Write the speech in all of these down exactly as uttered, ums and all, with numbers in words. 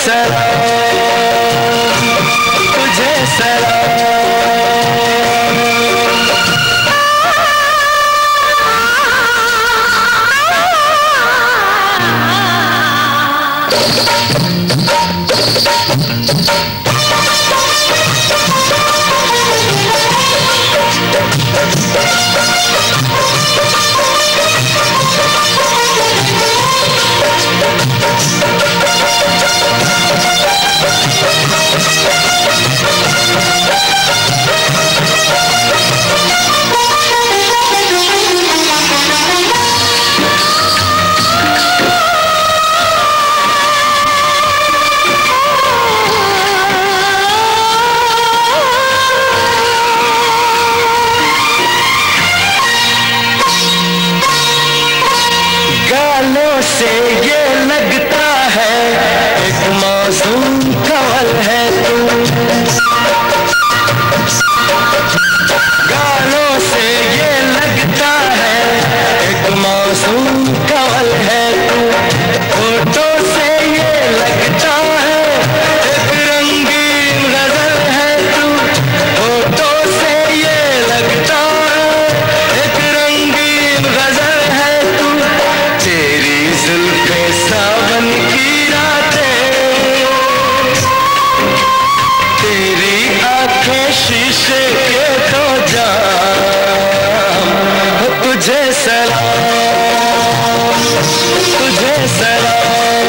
सलाम, तुझे से ये लगता है एक मासूम कवल है तू, गालों से ये लगता है एक मासूम कवल है तू, होठों से ये लगता है एक रंगीन गजल है तू, होठों से ये लगता है एक रंगीन गजल है तू, तेरी जुल्फे सावन की रातें, तेरी आंखें शीशे के दो जाम, तुझे सलाम, तुझे सलाम।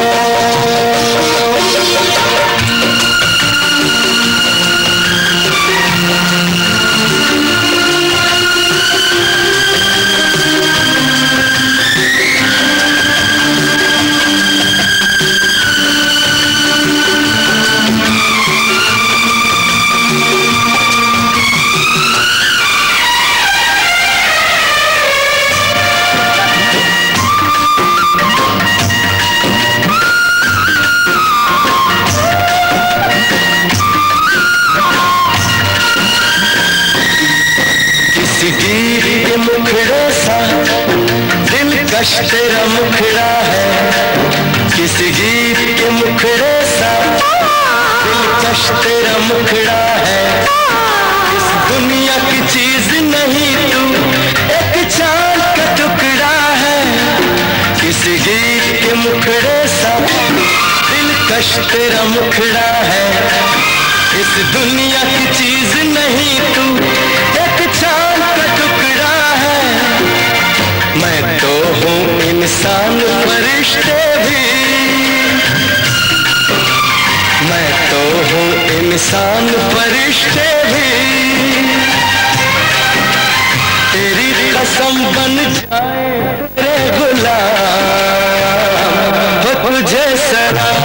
गीत के मुखड़े सा दिलकश तेरा मुखड़ा है, किस गीत के मुखड़े सा दिलकश तेरा मुखड़ा है, इस दुनिया की चीज नहीं तू एक चांद का टुकड़ा है, किस गीत के मुखड़े सा दिलकश तेरा मुखड़ा है, इस दुनिया की चीज नहीं तू एक चांद का टुकड़ा है, मैं तो हूँ इंसान फरिश्ते भी, मैं तो हूँ इंसान फरिश्ते भी, तेरी कसम बन जाए तेरे गुलाम, हो तुझे सलाम।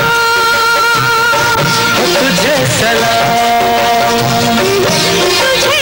सलाम तुझे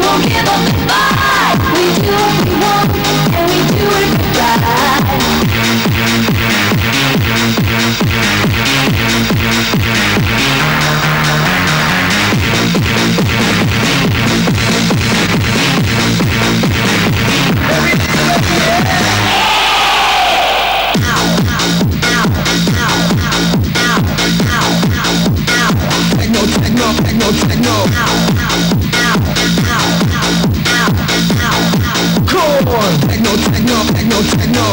won't give up the fight. We do what we want, and we do it right. Techno, techno, techno. Come on. Techno, techno, techno, techno.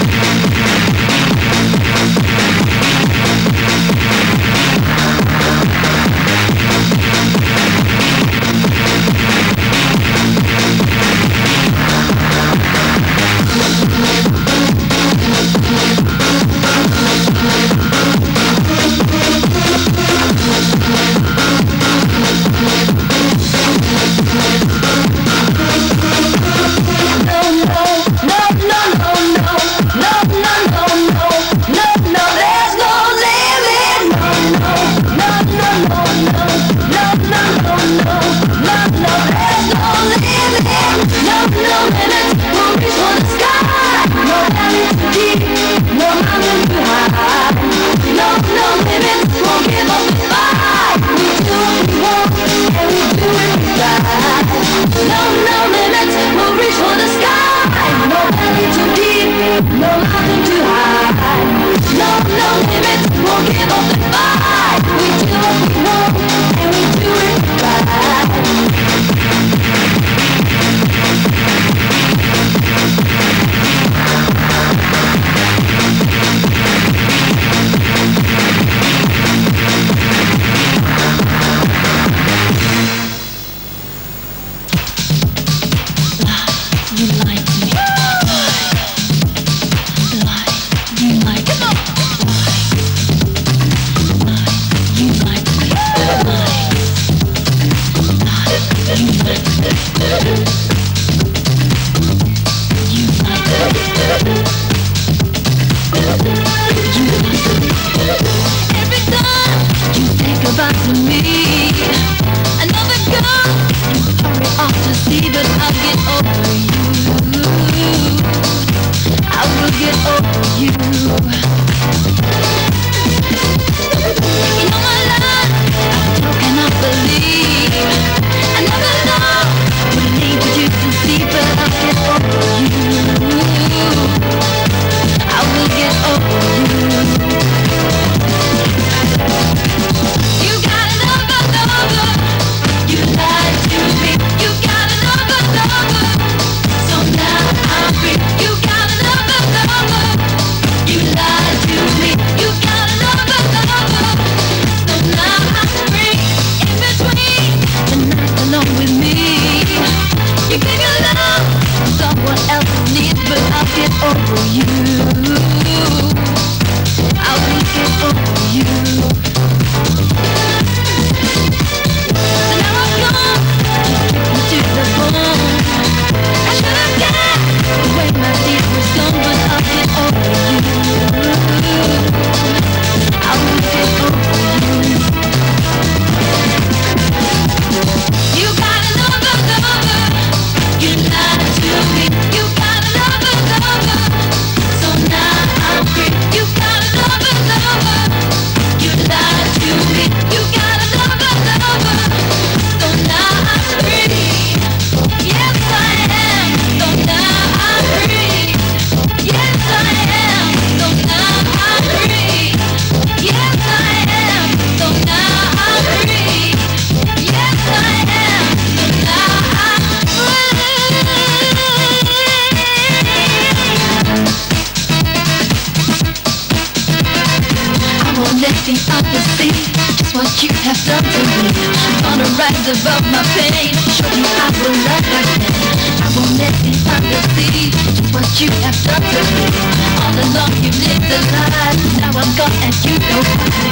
Above my pain, show me I will love again. I won't let the others see just what you have done to me. All along you lived a lie, now I'm gone and you know why.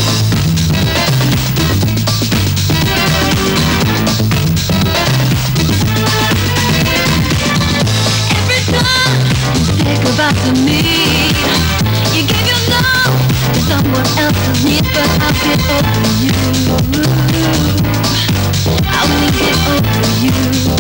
Every time you say goodbye to me, you give your love to someone else's need, but I'll get over you. I will get over you.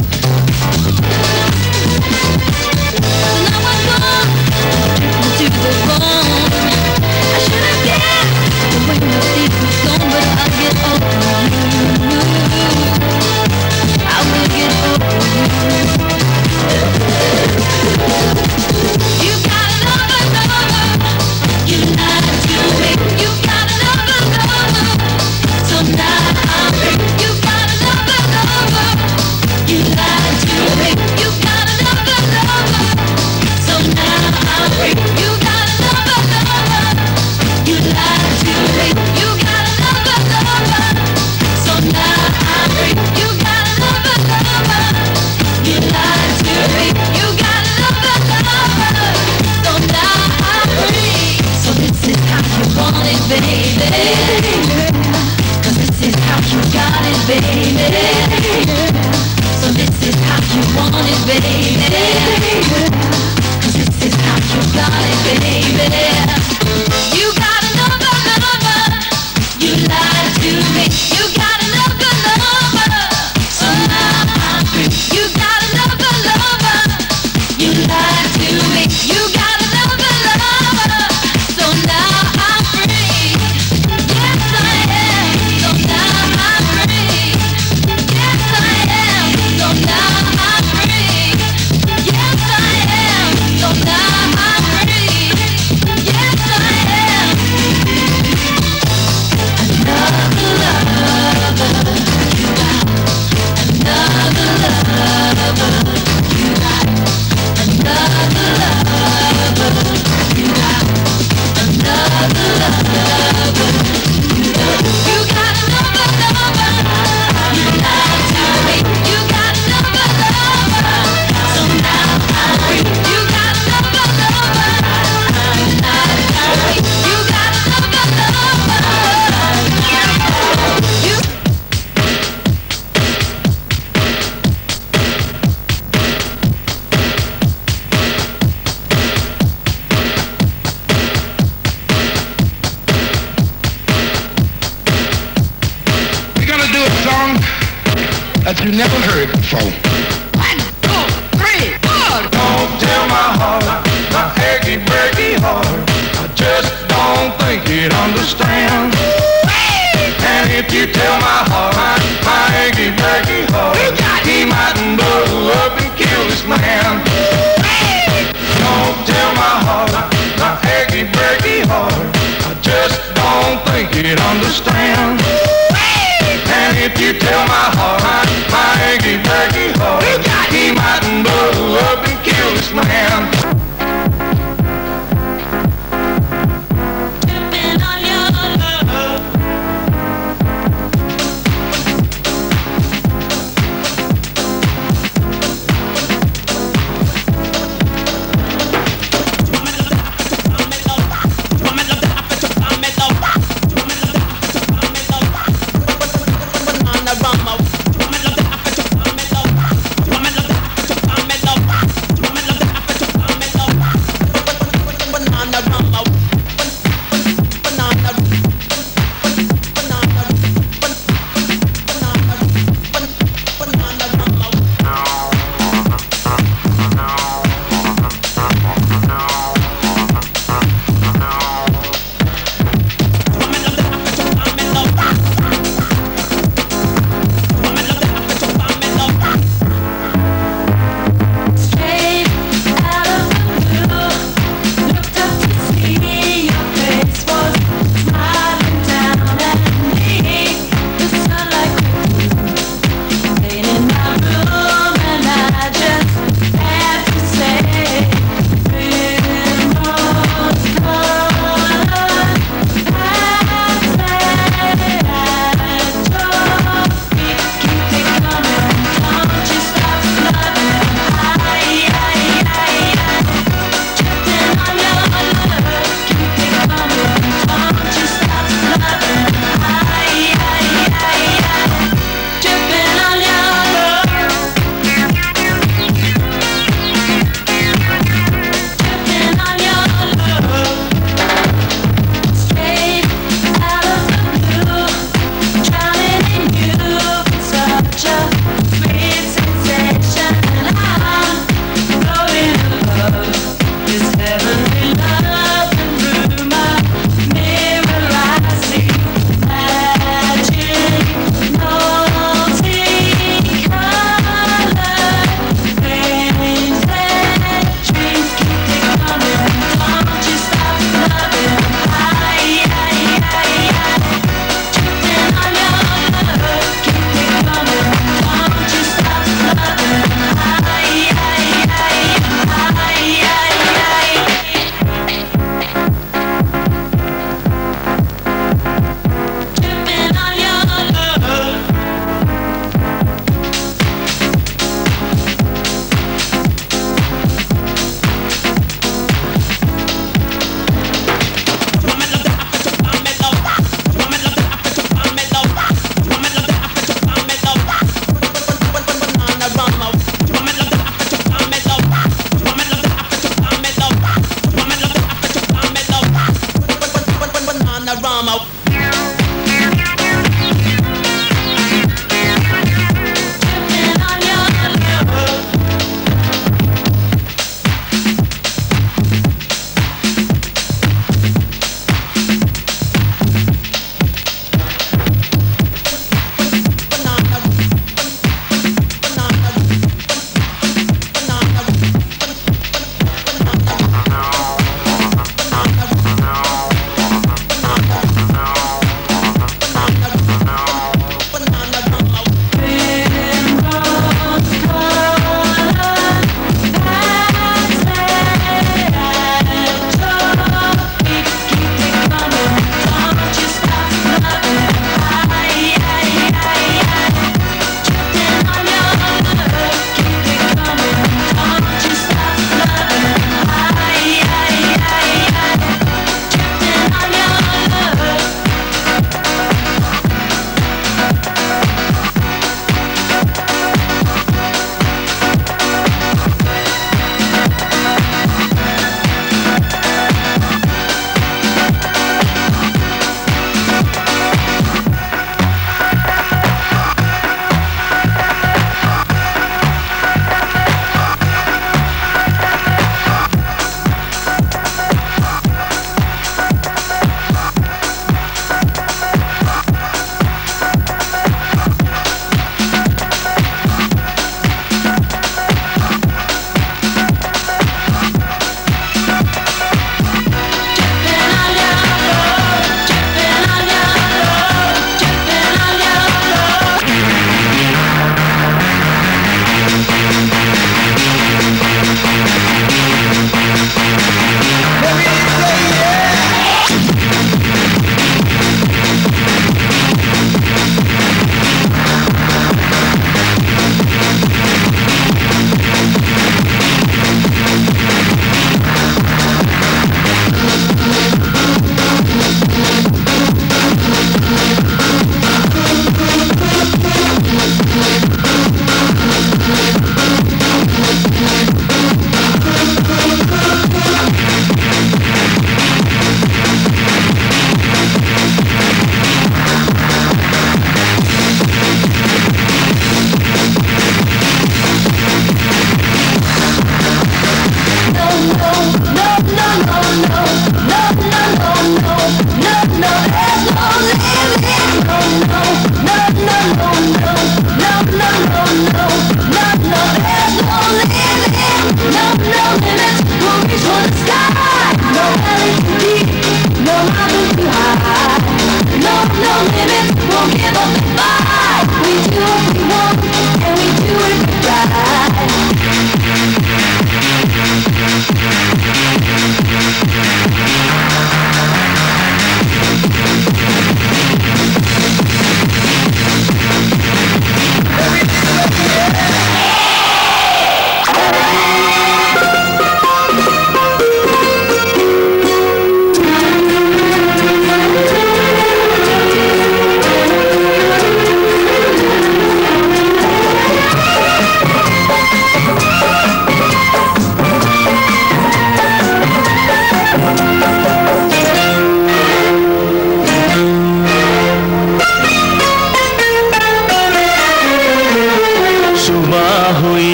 got it, baby. So this is how you want it, baby. Cause this is how you got it, baby. You got another lover. You lied to me. You got another lover. So now I'm free. You got another lover. You lied to me. You got another lover. So now I'm free. Yes I am. So now I'm free. Yes I am. So now I'm free. Yes I am. So now I'm free. Yes I am. Another lover. You got another lover. You got another lover. You got another lover. You got, you got another lover. You lied to me. You got another lover. So now I'm free. You got another lover. You lied to me. You got another lover. You. We're gonna do a song that you never heard before. One, two, three, four. Don't tell my heart, my achy breaky heart. I just don't think it understands. And if you tell my heart, my, my achy breaky heart, he might blow up and kill this man. Don't tell my heart, my achy breaky heart. I just don't think it understands. And if you tell my heart, my, my achy breaky heart, he might blow up and kill this man. Tripping on your love. Banana rum,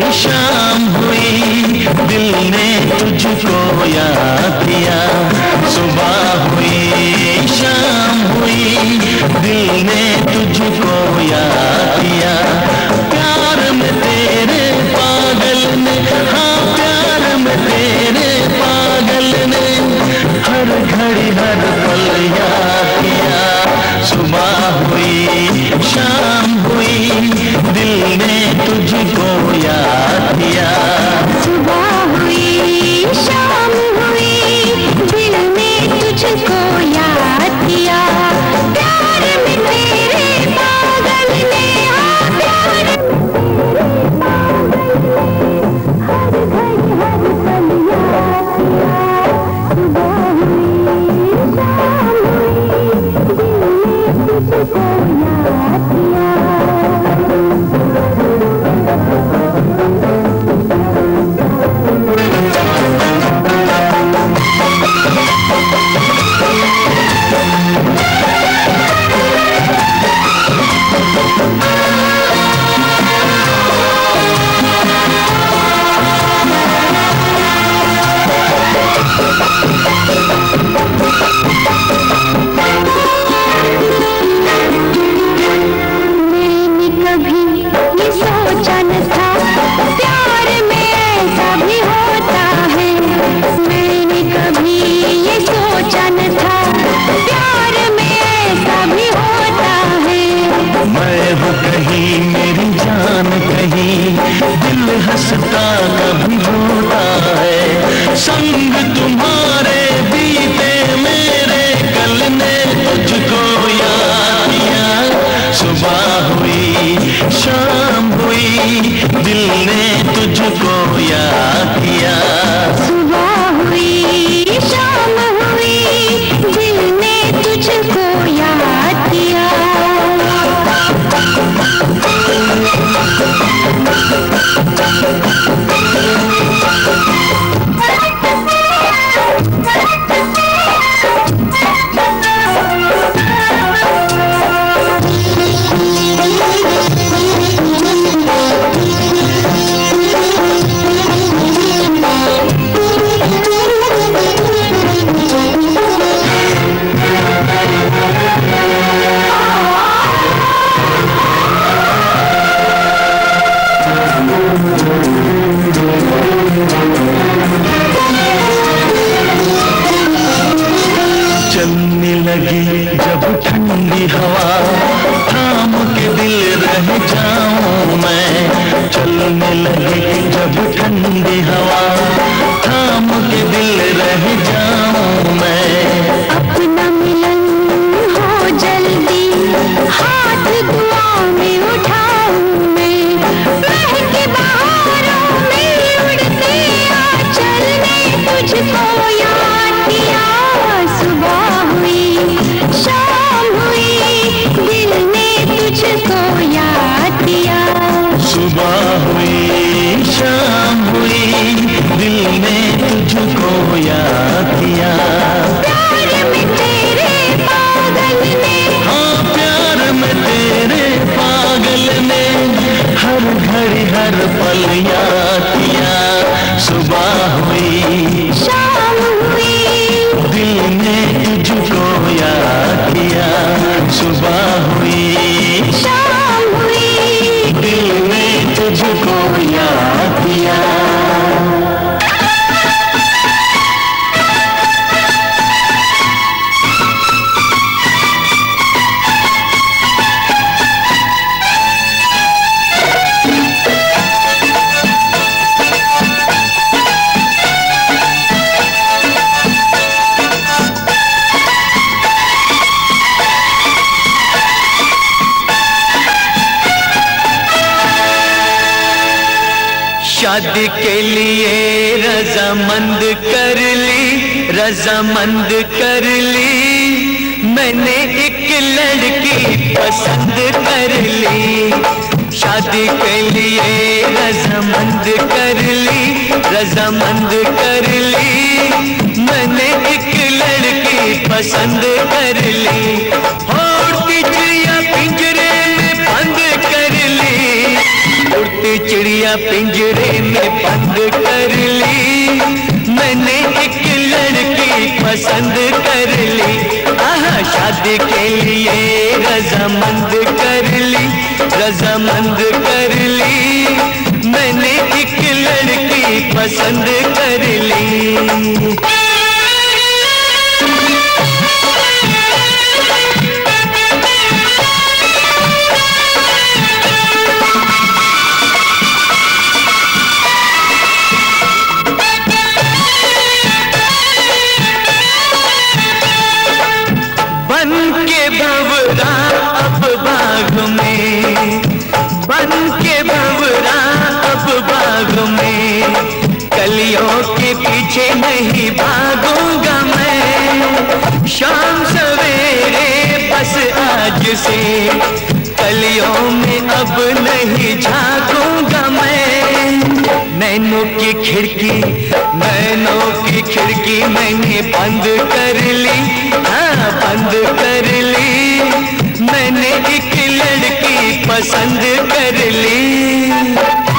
शाम हुई दिल ने तुझको याद किया, सुबह हुई शाम हुई दिल ने तुझको याद किया। प्यार में तेरे पागल ने, हाँ प्यार में तेरे पागल ने हर घड़ी हर पल याद किया। सुबह हुई शाम हुई दिल ने तुझको याद किया। सुबह हुई शाम हुई दिल ने तुझको याद किया। प्यार में तेरे पागल ने, हाँ प्यार में तेरे पागल ने हर घड़ी हर पल याद किया। सुबह हुई शाम हुई दिल ने तुझको याद किया। हंसता कभी होता है संग तुम्हारे बीते मेरे कल ने तुझको याद किया। सुबह हुई शाम हुई दिल ने तुझको याद किया। सुबह हुई शाम हुई दिल ने तुझको याद किया। चलने लगी जब ठंडी हवा थाम के दिल रह जाऊं मैं। चलने लगी जब ठंडी हवा थाम के दिल रह जाऊं मैं। अपना मिलन हो जल्दी हाथ दुआ में उठाऊं मैं। महके बहारों में उड़ते आंचल ने तुझको याद किया। सुबह हुई शाम हुई दिल ने तुझको याद किया। सुबह हुई शाम हुई दिल ने तुझको याद किया। प्यार में तेरे पागल ने, हाँ प्यार में तेरे पागल ने हर घड़ी हर पल याद किया। सुबह हुई शाम हुई दिल ने तुझको याद किया। सुबह हुई शाम हुई दिल ने तुझको याद किया। शादी के लिए रजामंद कर ली, रजामंद कर ली मैंने एक लड़की पसंद कर ली। शादी के लिए रजामंद कर ली, रजामंद कर ली मैंने एक लड़की पसंद कर ली। और चिड़िया पिंजरे में बंद कर ली, उड़ती उड़ती चिड़िया पिंजरे में बंद कर ली, मैंने एक लड़की पसंद कर ली। आहा, शादी के लिए रजामंद कर ली, रजामंद कर ली, मैंने एक लड़की पसंद कर ली। अब बाग में बन के भंवरा, अब बाग में कलियों के पीछे नहीं भागूंगा मैं। शाम सवेरे बस आज से कलियों में अब नहीं झांकूंगा मैं। नैनों की खिड़की, नैनों की खिड़की मैंने बंद कर ली, हाँ बंद कर ली, मैंने एक लड़की पसंद कर ली।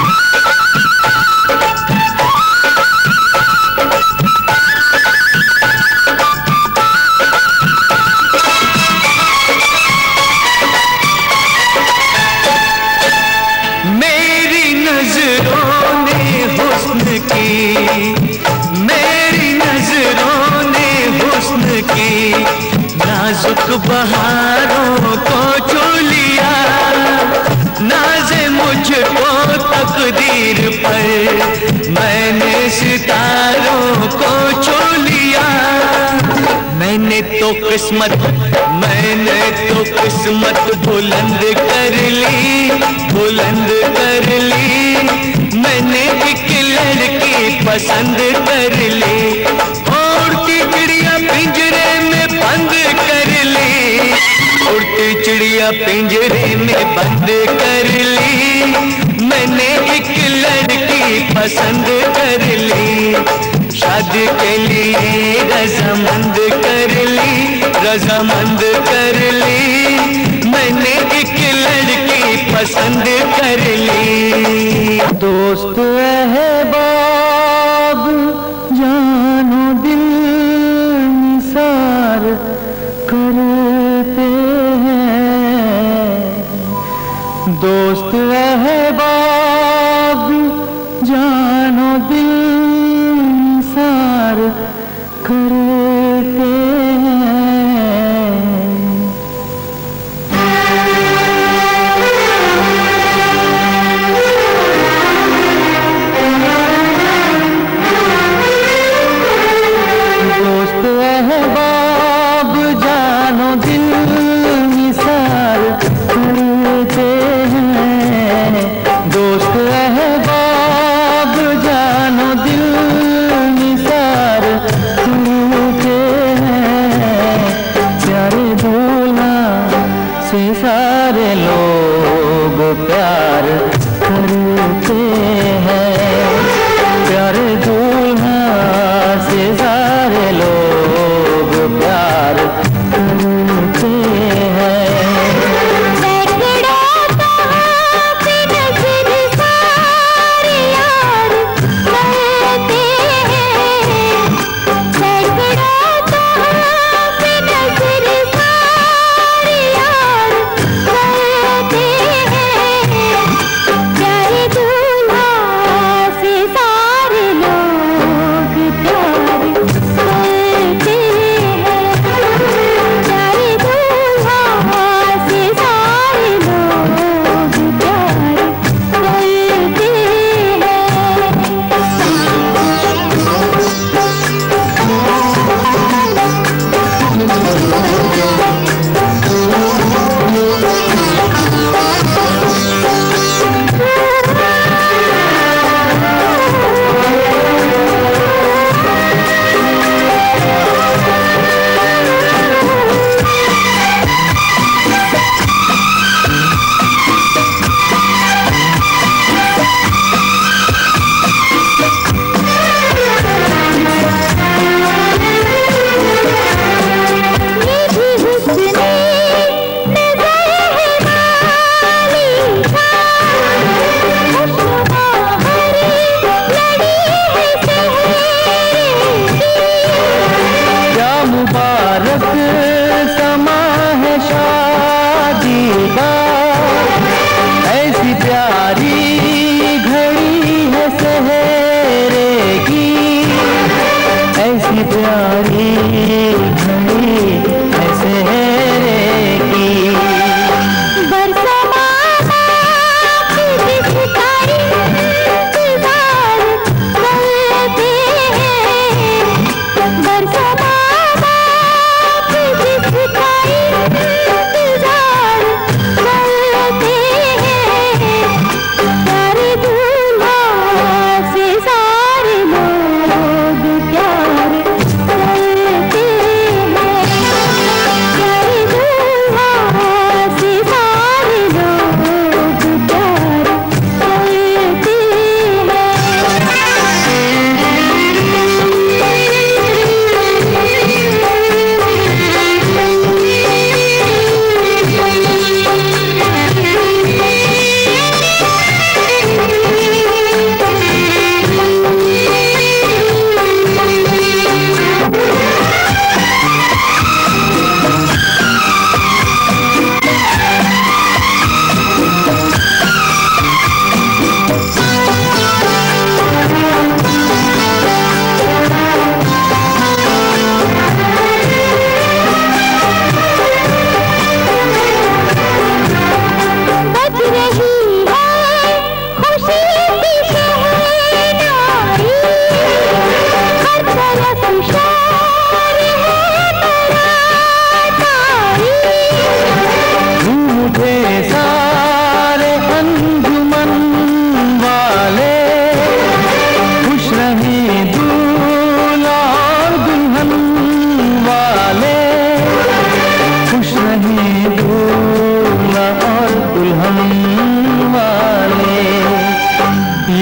मेरी नजरों ने हुस्न की, मेरी नजरों ने हुस्न की नाजुक बहारों को छू लिया। नाज़े मुझको तकदीर पर, मैंने सितारों को छू लिया। मैंने तो किस्मत, मैंने तो किस्मत बुलंद कर ली, बुलंद कर ली, मैंने एक लड़की पसंद कर ली। उड़ती चिड़िया पिंजरे में बंद कर ली, उड़ती चिड़िया पिंजरे में बंद कर ली, मैंने एक लड़की पसंद कर ली। शादी के लिए रजामंद कर ली, रजामंद कर ली, मैंने एक लड़की पसंद कर ली। दोस्त अहबाब जानो दिल निसार करते हैं, दोस्त अहबाब जानो दिल निसार करते हैं। दोस्त अहबाब जानो दिल निसार करते हैं, दोस्त अहबाब जानो दिल निसार करते हैं। प्यारे दूल्हा से सारे लोग प्यार करते हैं, प्यारे दूल्हा से सारे लोग प्यार करते हैं। Thank you.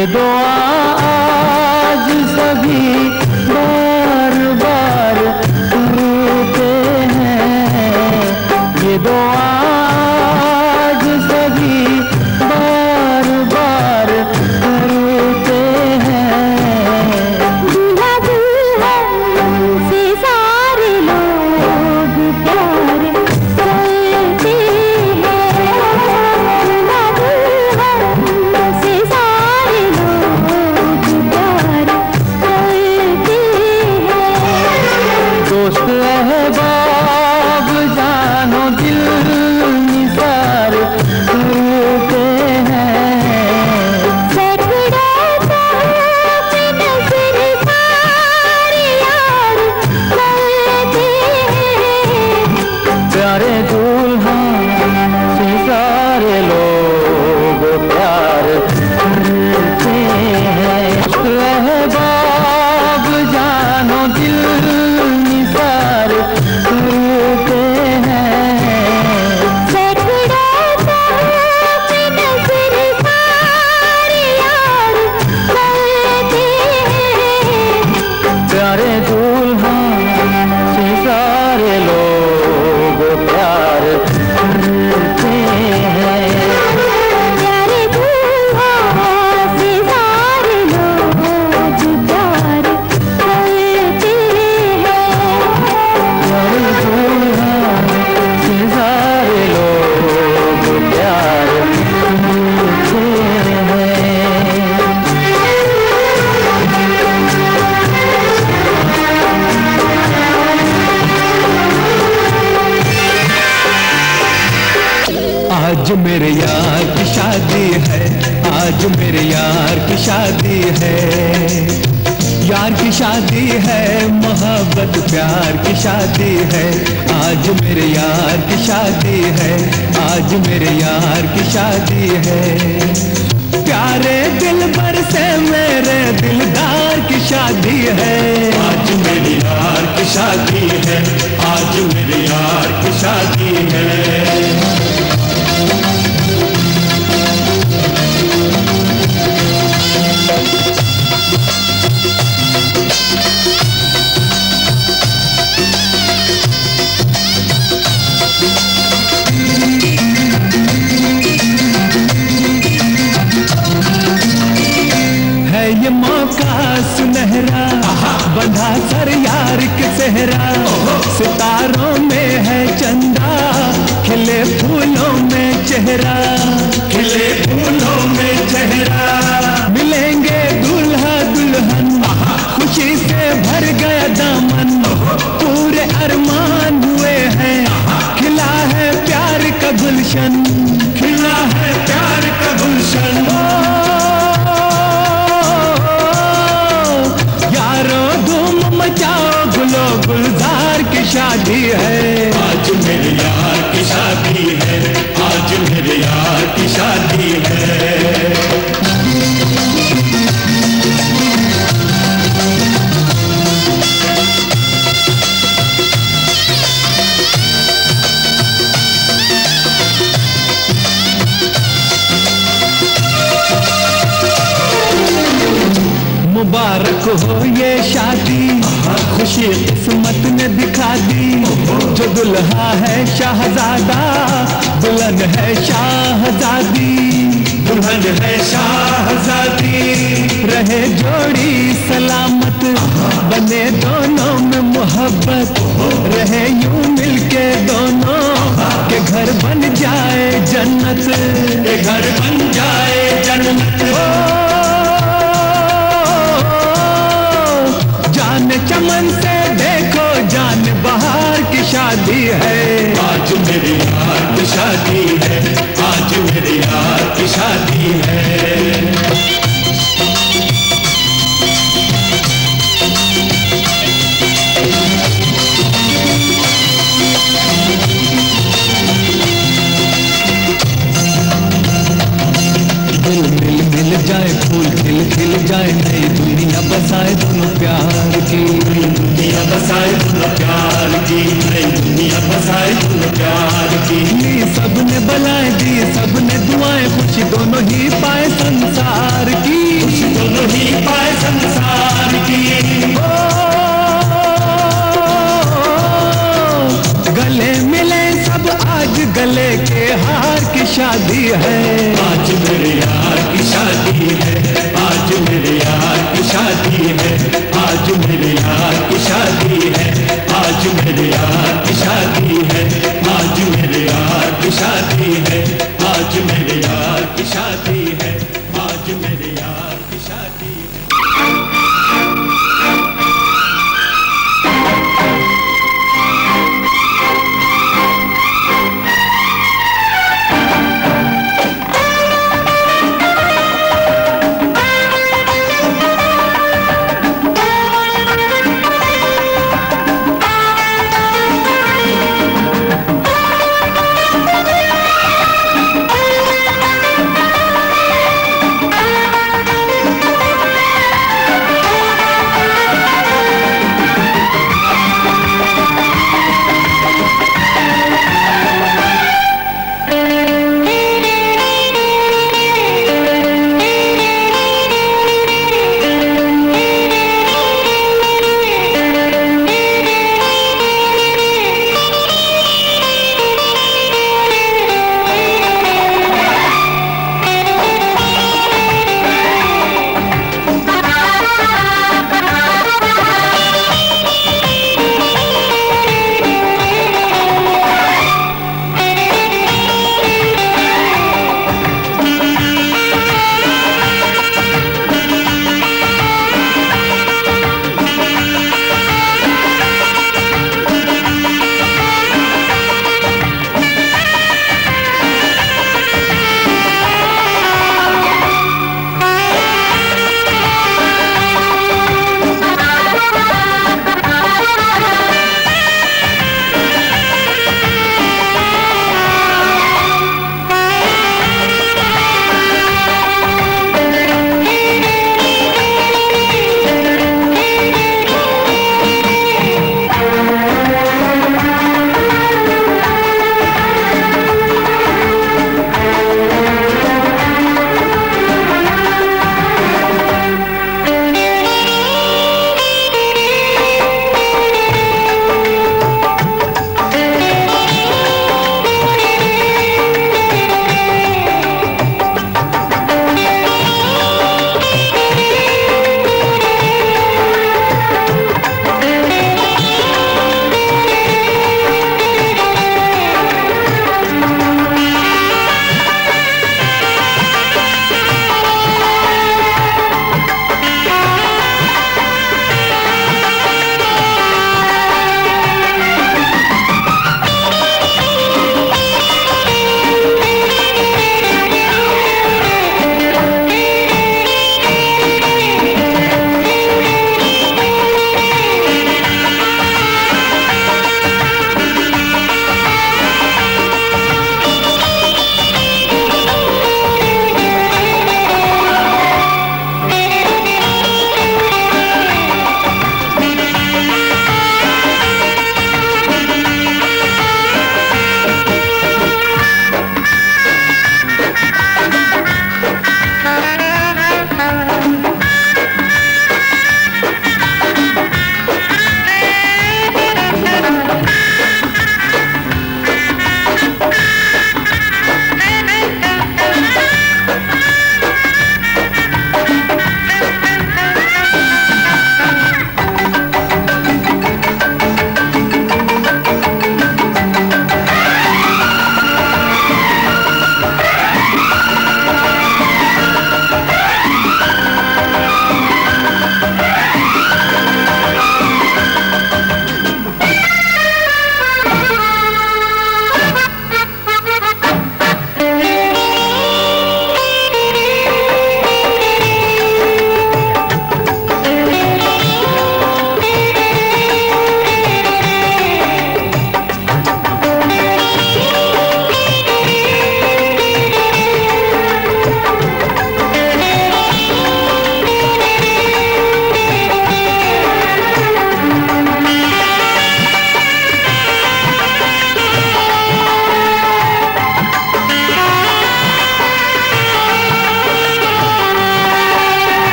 ये दुआ आज सभी बार बार करते हैं, ये दुआ आज सभी बार बार करते हैं। दूल्हा दुल्हन से सारे लोग प्यार करते हैं, दूल्हा दुल्हन से सारे लोग प्यार करते हैं। दोस्त अहबाब जानो दिल निसार करते हैं, सैकड़ों तोहफे नज़र सारे यार करते हैं। प्यारे दूल्हा से सारे लोग प्यार करते हैं। अहबाब जानो दिल निसार करते हैं, सैकड़ों तोहफे नज़र सारे यार करते हैं। प्यारे दूल्हा से सारे लोग प्यार करते हैं। प्यारे दूल्हा से सारे लोग प्यार करते हैं। प्यारे दूल्हा से सारे लोग प्यार करते हैं। आज मेरे यार की शादी है, आज मेरे यार की शादी है, यार की शादी है, मोहब्बत प्यार की शादी है। आज मेरे यार की शादी है, आज मेरे यार की शादी है। प्यारे दिलबर से मेरे दिलदार की शादी है। आज मेरे यार की शादी है, आज मेरे यार की शादी है। है ये मौका सुनहरा, बंधा सर यार के सेहरा, सितारों में है चंदा, खिले फूलों में चेहरा, खिले फूलों में चेहरा। मिलेंगे दूल्हा दुल्हन, खुशी से भर गया दामन, पूरे अरमान हुए हैं, खिला है प्यार का गुलशन, खिला है प्यार का गुलशन। यारो धूम मचाओ, गुलो गुलजार की शादी है। आज मेरे यार की शादी है, आज मेरे यार की शादी है। मुबारक हो ये शादी, खुशी किस्मत ने दिखा दी, जो दुल्हा है शाहजादा, दुल्हन है शाहजादी, दुल्हन है शाहजादी। रहे जोड़ी सलामत, बने दोनों में मोहब्बत, रहे यूं मिलके दोनों, के घर बन जाए जन्नत, के घर बन जाए जन्नत। जान चमन से देखो, जान बहार की शादी है। आज मेरे यार की शादी है, आज मेरे यार की शादी है। दिल मिल मिल जाए, फूल खिल खिल जाए, नई दुनिया बसाए दोनों प्यार की, नई दुनिया बसाए दोनों प्यार की, नई दुनिया बसाए दोनों प्यार की। सबने बलाएं दी, सबने दुआएं, खुशी दोनों ही पाए संसार की, पाए संसार की। ओ, गले मिले सब आज गले के हार की शादी है। आज मेरे यार की शादी है, आज मेरे यार की शादी है, आज मेरे यार की शादी है, आज मेरे यार की शादी है, आज मेरे यार की शादी है, आज मेरे यार की शादी है, आज मेरे यार की शादी है।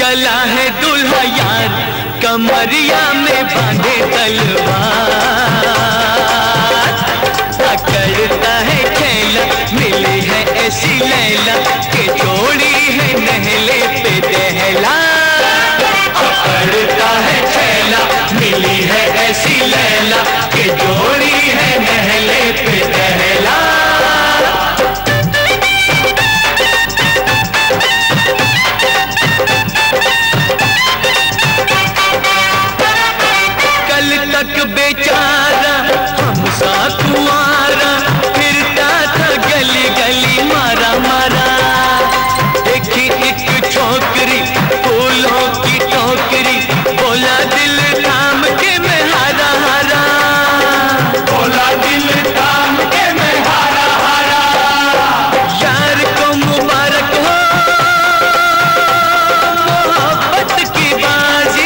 चला है दूल्हा यार, कमरिया में बांधे तलवार। अकड़ता है छैला, मिली है ऐसी लैला के जोड़ी है नहले पे दहला। अकड़ता है छैला, मिली है ऐसी लैला के जोड़ी है नहले पे दहला। तक बेचारा हमसा कुंवारा, फिरता था गली गली मारा मारा। देखी एक छोकरी फूलों की टोकरी, बोला दिल थाम के मैं हारा हारा। बोला दिल थाम के मैं हारा हारा। यार को मुबारक हो मोहब्बत की बाजी,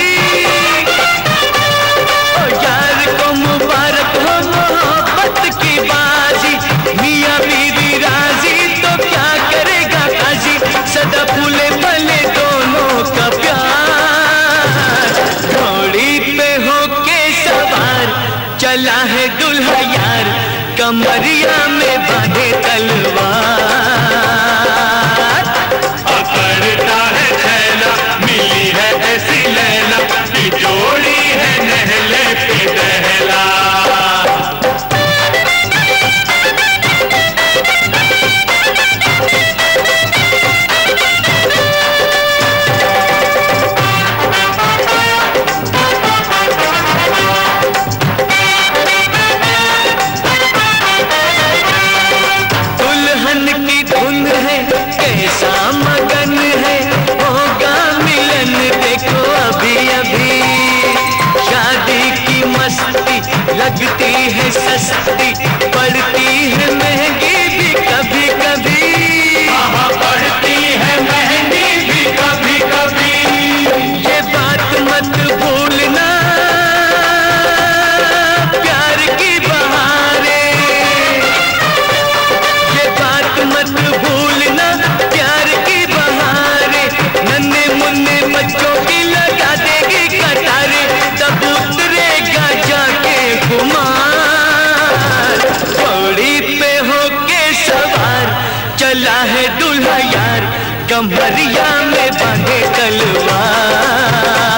मियां बीवी राजी तो क्या करेगा काजी। सदा फूले फले दोनों का प्यार, घोड़ी पे होके सवार चला है दूल्हा यार, कमरिया में बांधे तलवार। अकड़ता है छैला, मिली है ऐसी लैला की जोड़ी है नहले पे दहला। मगन है होगा मिलन देखो अभी अभी। शादी की मस्ती लगती है सस्ती, पड़ती है महंगी भी कभी कभी। पड़ती है महंगी भी कभी कभी। ये बात मत भूलना प्यार की बहारे, ये बात मत भूलना प्यार की बहारे। नन्हे मुन्ने बच्चों की लगा देगी कतारे, तब उतरेगा जाके कुमार। घोड़ी पे होके सवार चला है दूल्हा यार, कमरिया में बांधे तलवार।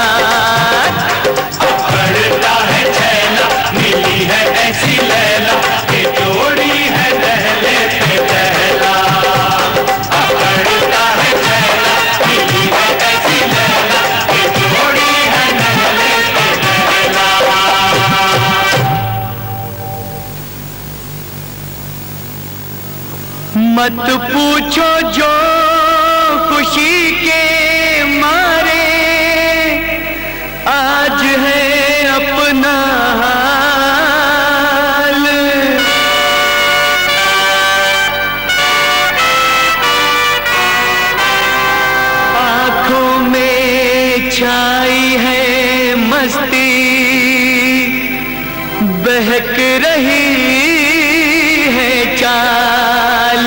अकड़ता है छैला, मिली है ऐसी लैला के जोड़ी है नहले पे दहला। अकड़ता है छैला, मिली है ऐसी लैला के जोड़ी है नहले पे दहला। मत पूछो जो खुशी के मारे आज है अपना हाल। आंखों में छाई है मस्ती, बहक रही है चाल।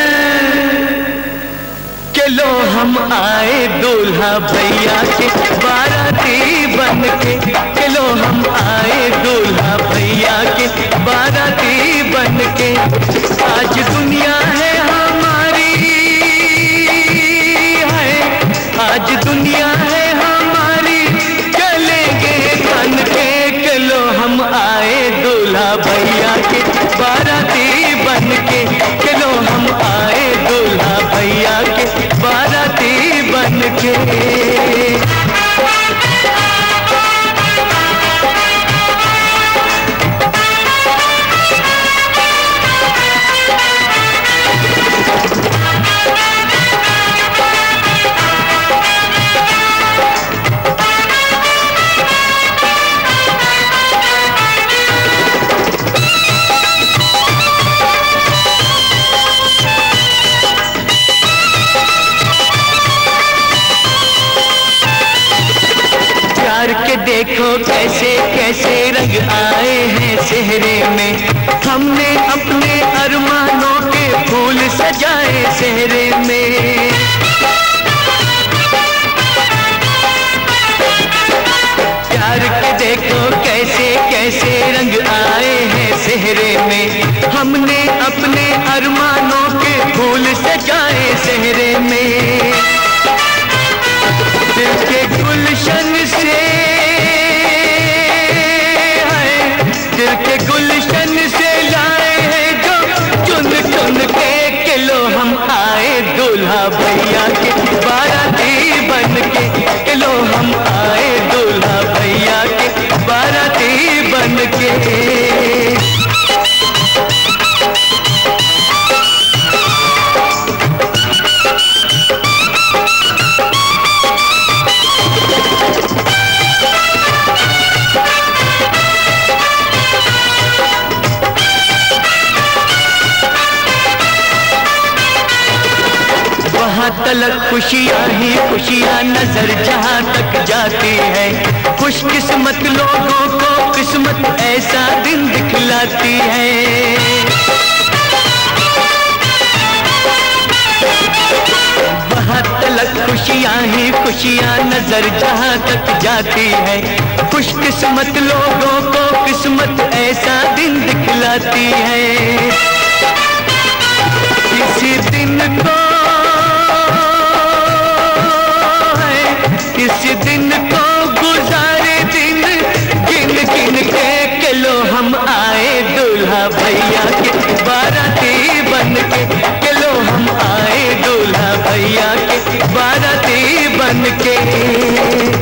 चलो हम आए दूल्हा भैया के बाराती बन के, चलो हम आए दूल्हा भैया के बाराती बन के। आज दुनिया है हमारी है, आज दुनिया है हमारी, चलेंगे बन के। चलो हम आए दूल्हा भैया के बाराती बन के, चलो हम आए दूल्हा भैया के बाराती बन के। देखो कैसे कैसे रंग आए हैं चेहरे में, हमने अपने अरमानों के फूल सजाए चेहरे में। अपने अरमानों के फूल सजाए सेहरे में, दिल के गुलशन से है, दिल के गुलशन से लाए हैं जो चुन चुन के किलो हम आए दूल्हा भैया के बाराती बन के, किलो हम आए दूल्हा भैया के बाराती बन के। वहाँ तलक खुशियाँ ही खुशियाँ नजर जहाँ तक जाती है, खुशकिस्मत लोगों को किस्मत ऐसा दिन दिखलाती है। वहाँ तलक खुशियाँ ही खुशियाँ नजर जहाँ तक जाती है, खुशकिस्मत लोगों को किस्मत ऐसा दिन दिखलाती है। इसी दिन को इस दिन को गुजारे दिन गिन गिन के किलो हम आए दूल्हा भैया के बाराती बन के, किलो हम आए दूल्हा भैया के बाराती बन के।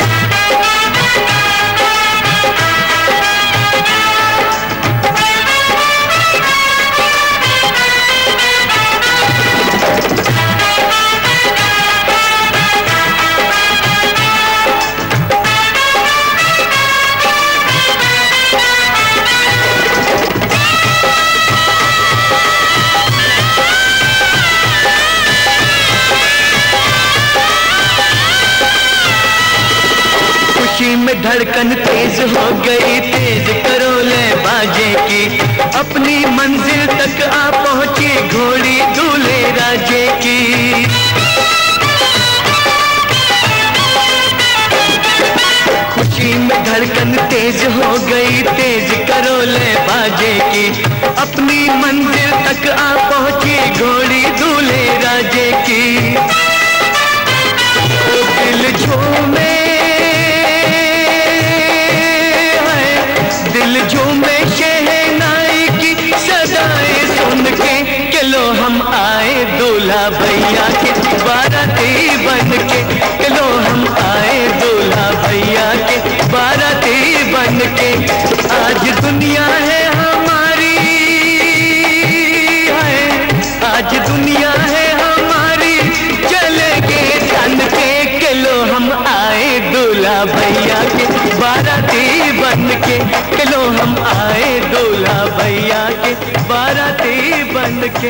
खुशी में धड़कन तेज हो गई, तेज करो ले बाजे की, अपनी मंजिल तक आ पहुंची घोड़ी दूल्हे राजे की। खुशी में धड़कन तेज हो गई, तेज करो ले बाजे की, अपनी मंजिल तक आ पहुंची घोड़ी दूल्हे राजे की। दिल झूमे दिल झूमे शहनाई की सदाएं सुन के, किलो हम आए दूल्हा भैया के बाराती बन के, किलो हम आए दूल्हा भैया के बाराती बन के। आज दुनिया है हमारी है, आज दुनिया है हमारी, चलेंगे तन के, किलो हम आए दूल्हा भैया के बाराती बन के, किलो हम आए दूल्हा भैया के बाराती बन के।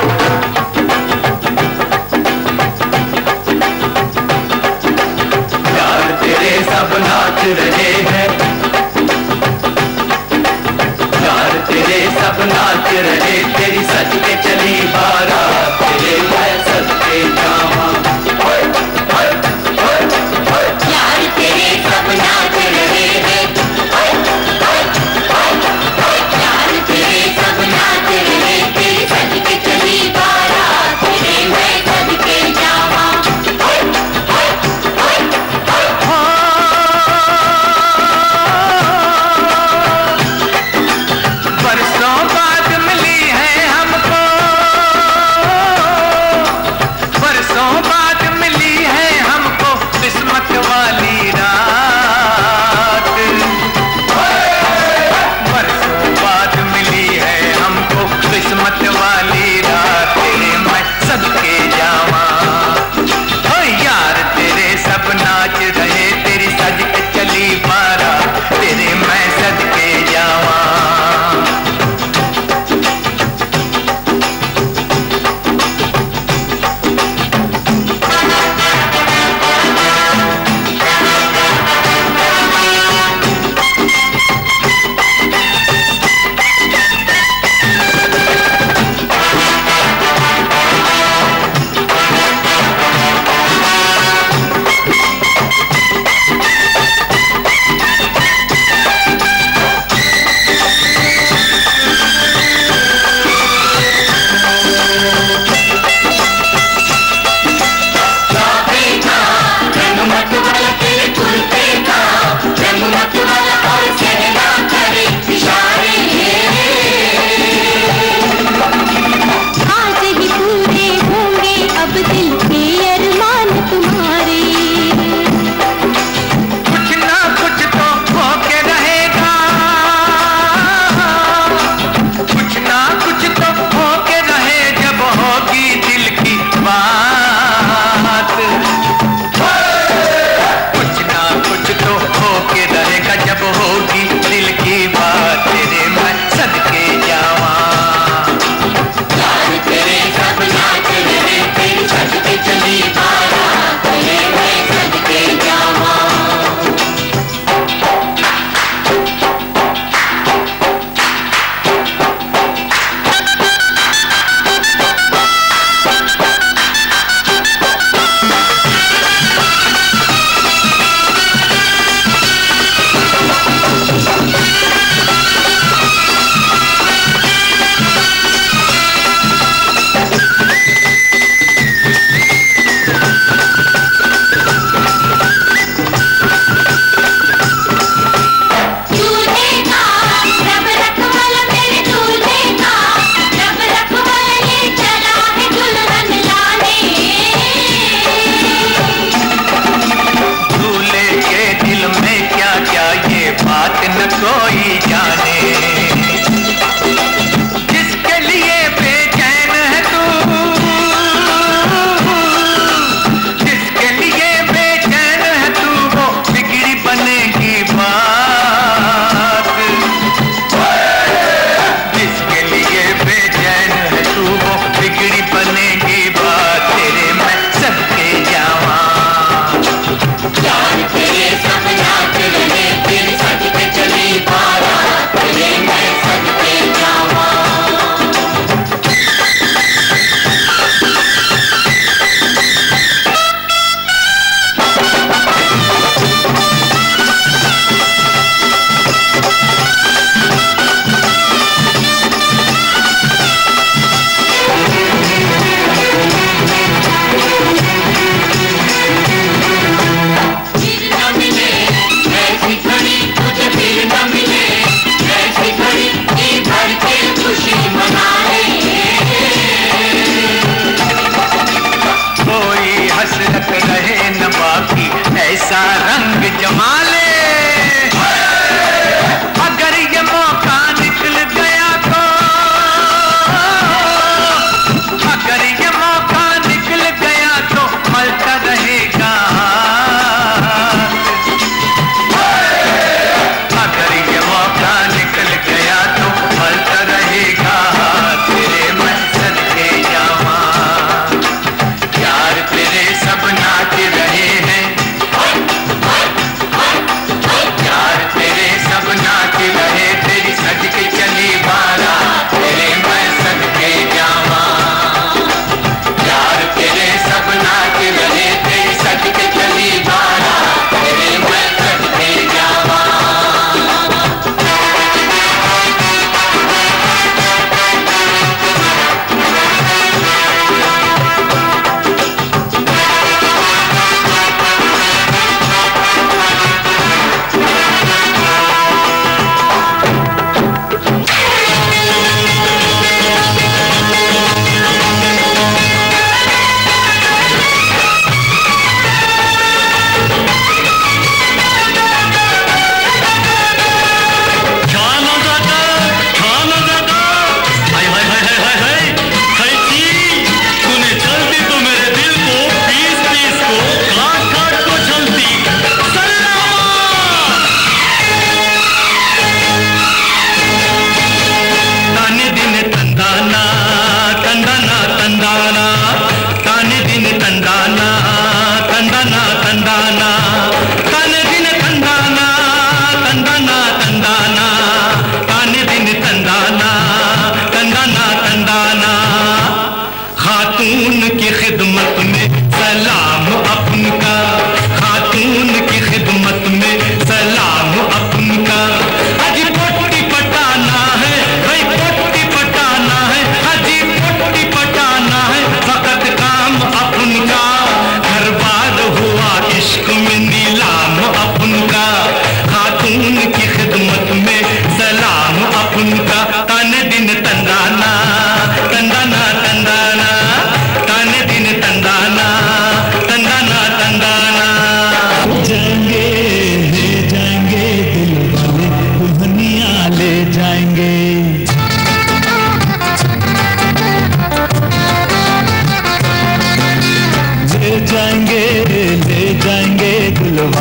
यार तेरे सब नाच रहे हैं, यार तेरे सब नाच रहे, तेरी सज के चली बारात, तेरे मैं सज के जावा। यार तेरे सब नाच रहे हैं, यार तेरे सब नाच रहे, तेरी सज के चली बारात।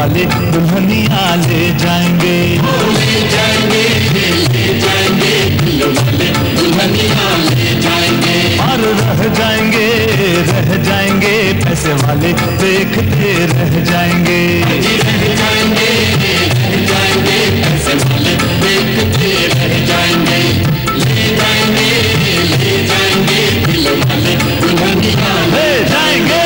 वाले दुल्हनिया ले जाएंगे, ले जाएंगे, ले जाएंगे, दिल वाले दुल्हनिया ले जाएंगे। और रह जाएंगे, रह जाएंगे, पैसे वाले देखते रह जाएंगे, रह जाएंगे, रह जाएंगे, पैसे वाले देखते रह जाएंगे। ले जाएंगे, ले जाएंगे, दिल वाले दुल्हनिया ले जाएंगे।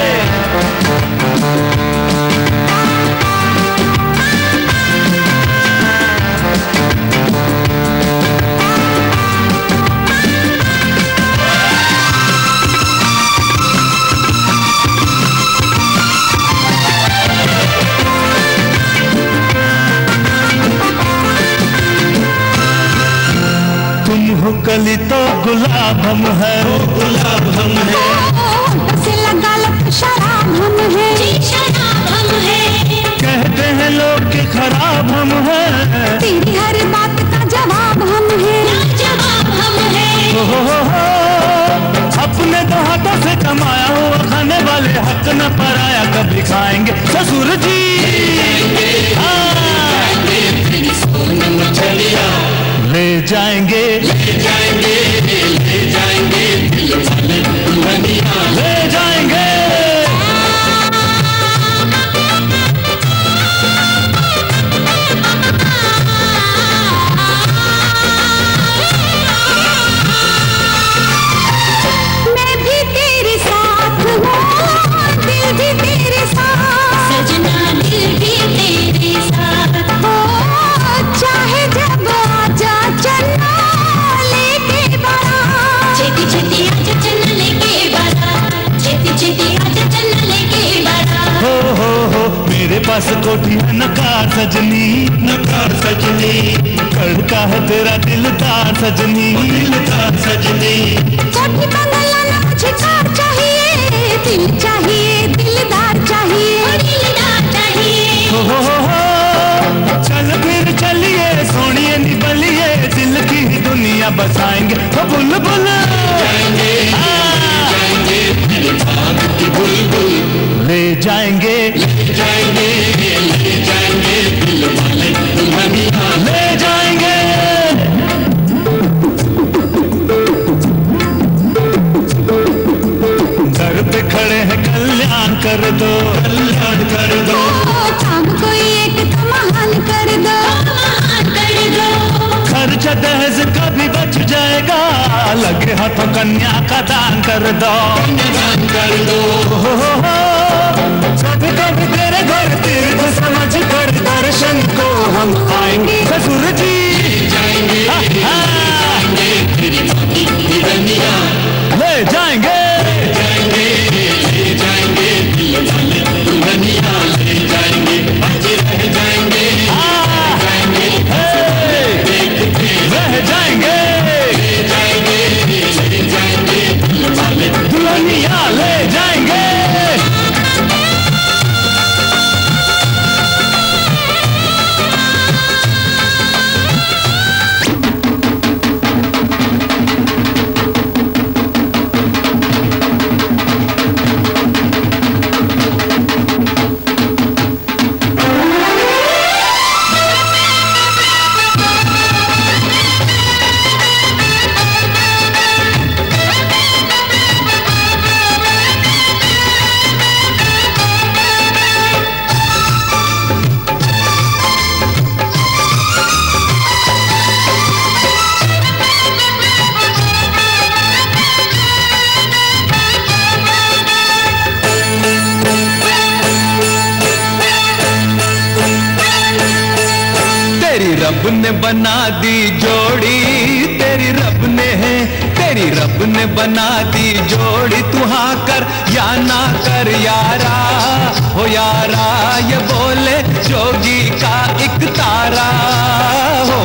कली तो गुलाब हम है, गुलाब हम है, से लगा लग शराब हम है, शराब हम है। कहते हैं लोग कि खराब हम है, तेरी हर बात का जवाब हम है, जवाब हम है। हो हो हो हो, अपने तो हाथों से कमाया हुआ खाने वाले हक न पराया कभी खाएंगे ससुर जी। ले जाएंगे, ले जाएंगे, ले जाएंगे, दिल वाले दुल्हनिया ले जाएंगे। मैं भी तेरे साथ हूँ, दिल भी तेरे साथ, सजना दिल भी तेरे साथ हो। चाहे जब आजा चन्ना लेके बारात, छेती छेती आजा चन्ना लेके बारात, छेती छेती आजा चन्ना लेके बारात। हो हो हो, मेरे पास कोठी है नकार सजनी, नकार सजनी, कड़का है तेरा दिलदार सजनी, दिलदार सजनी। कोठी बंगला ना मुझे कार चाहिए, दिल चाहिए, दिलदार चाहिए, दिलदार चाहिए। हो हो हो हो, चल फिर चलिए सोनिए निबलिए, दिल की दुनिया बसाएंगे वो बुलबुल जाएंगे, जाएंगे, तेरे बाग की बुलबुल ले जाएंगे, ले जाएंगे, ले जाएंगे, दिल वाले दुल्हनिया ले जाएंगे। दर पे खड़े हैं कल्याण कर दो, कल्याण कर दो, काम कोई एक तो महान कर दो, महान कर दो। खर्चा दहेज का भी बच जाएगा, लगे हाथों कन्या का दान कर दो, दान कर दो। हो हो हो, कभी कभी तेरे घर तीर्थ समझ कर दर्शन को हम आएंगे ससुर जी। जाएंगे, जाएंगे, तेरी बाकी दुल्हनिया ले जाएंगे, जाएंगे, ले जाएंगे, दिल वाले दुल्हनिया ले जाएंगे। आज रह जाएंगे, जाएंगे, देखते रह जाएंगे, ले जाएंगे, ले जाएंगे, दिल वाले दुल्हनिया ले जाएंगे। रब ने बना दी जोड़ी, तेरी रब ने है, तेरी रब ने बना दी जोड़ी। तू हाँ कर या ना कर यारा, हो यारा ये बोले जोगी का एक तारा हो।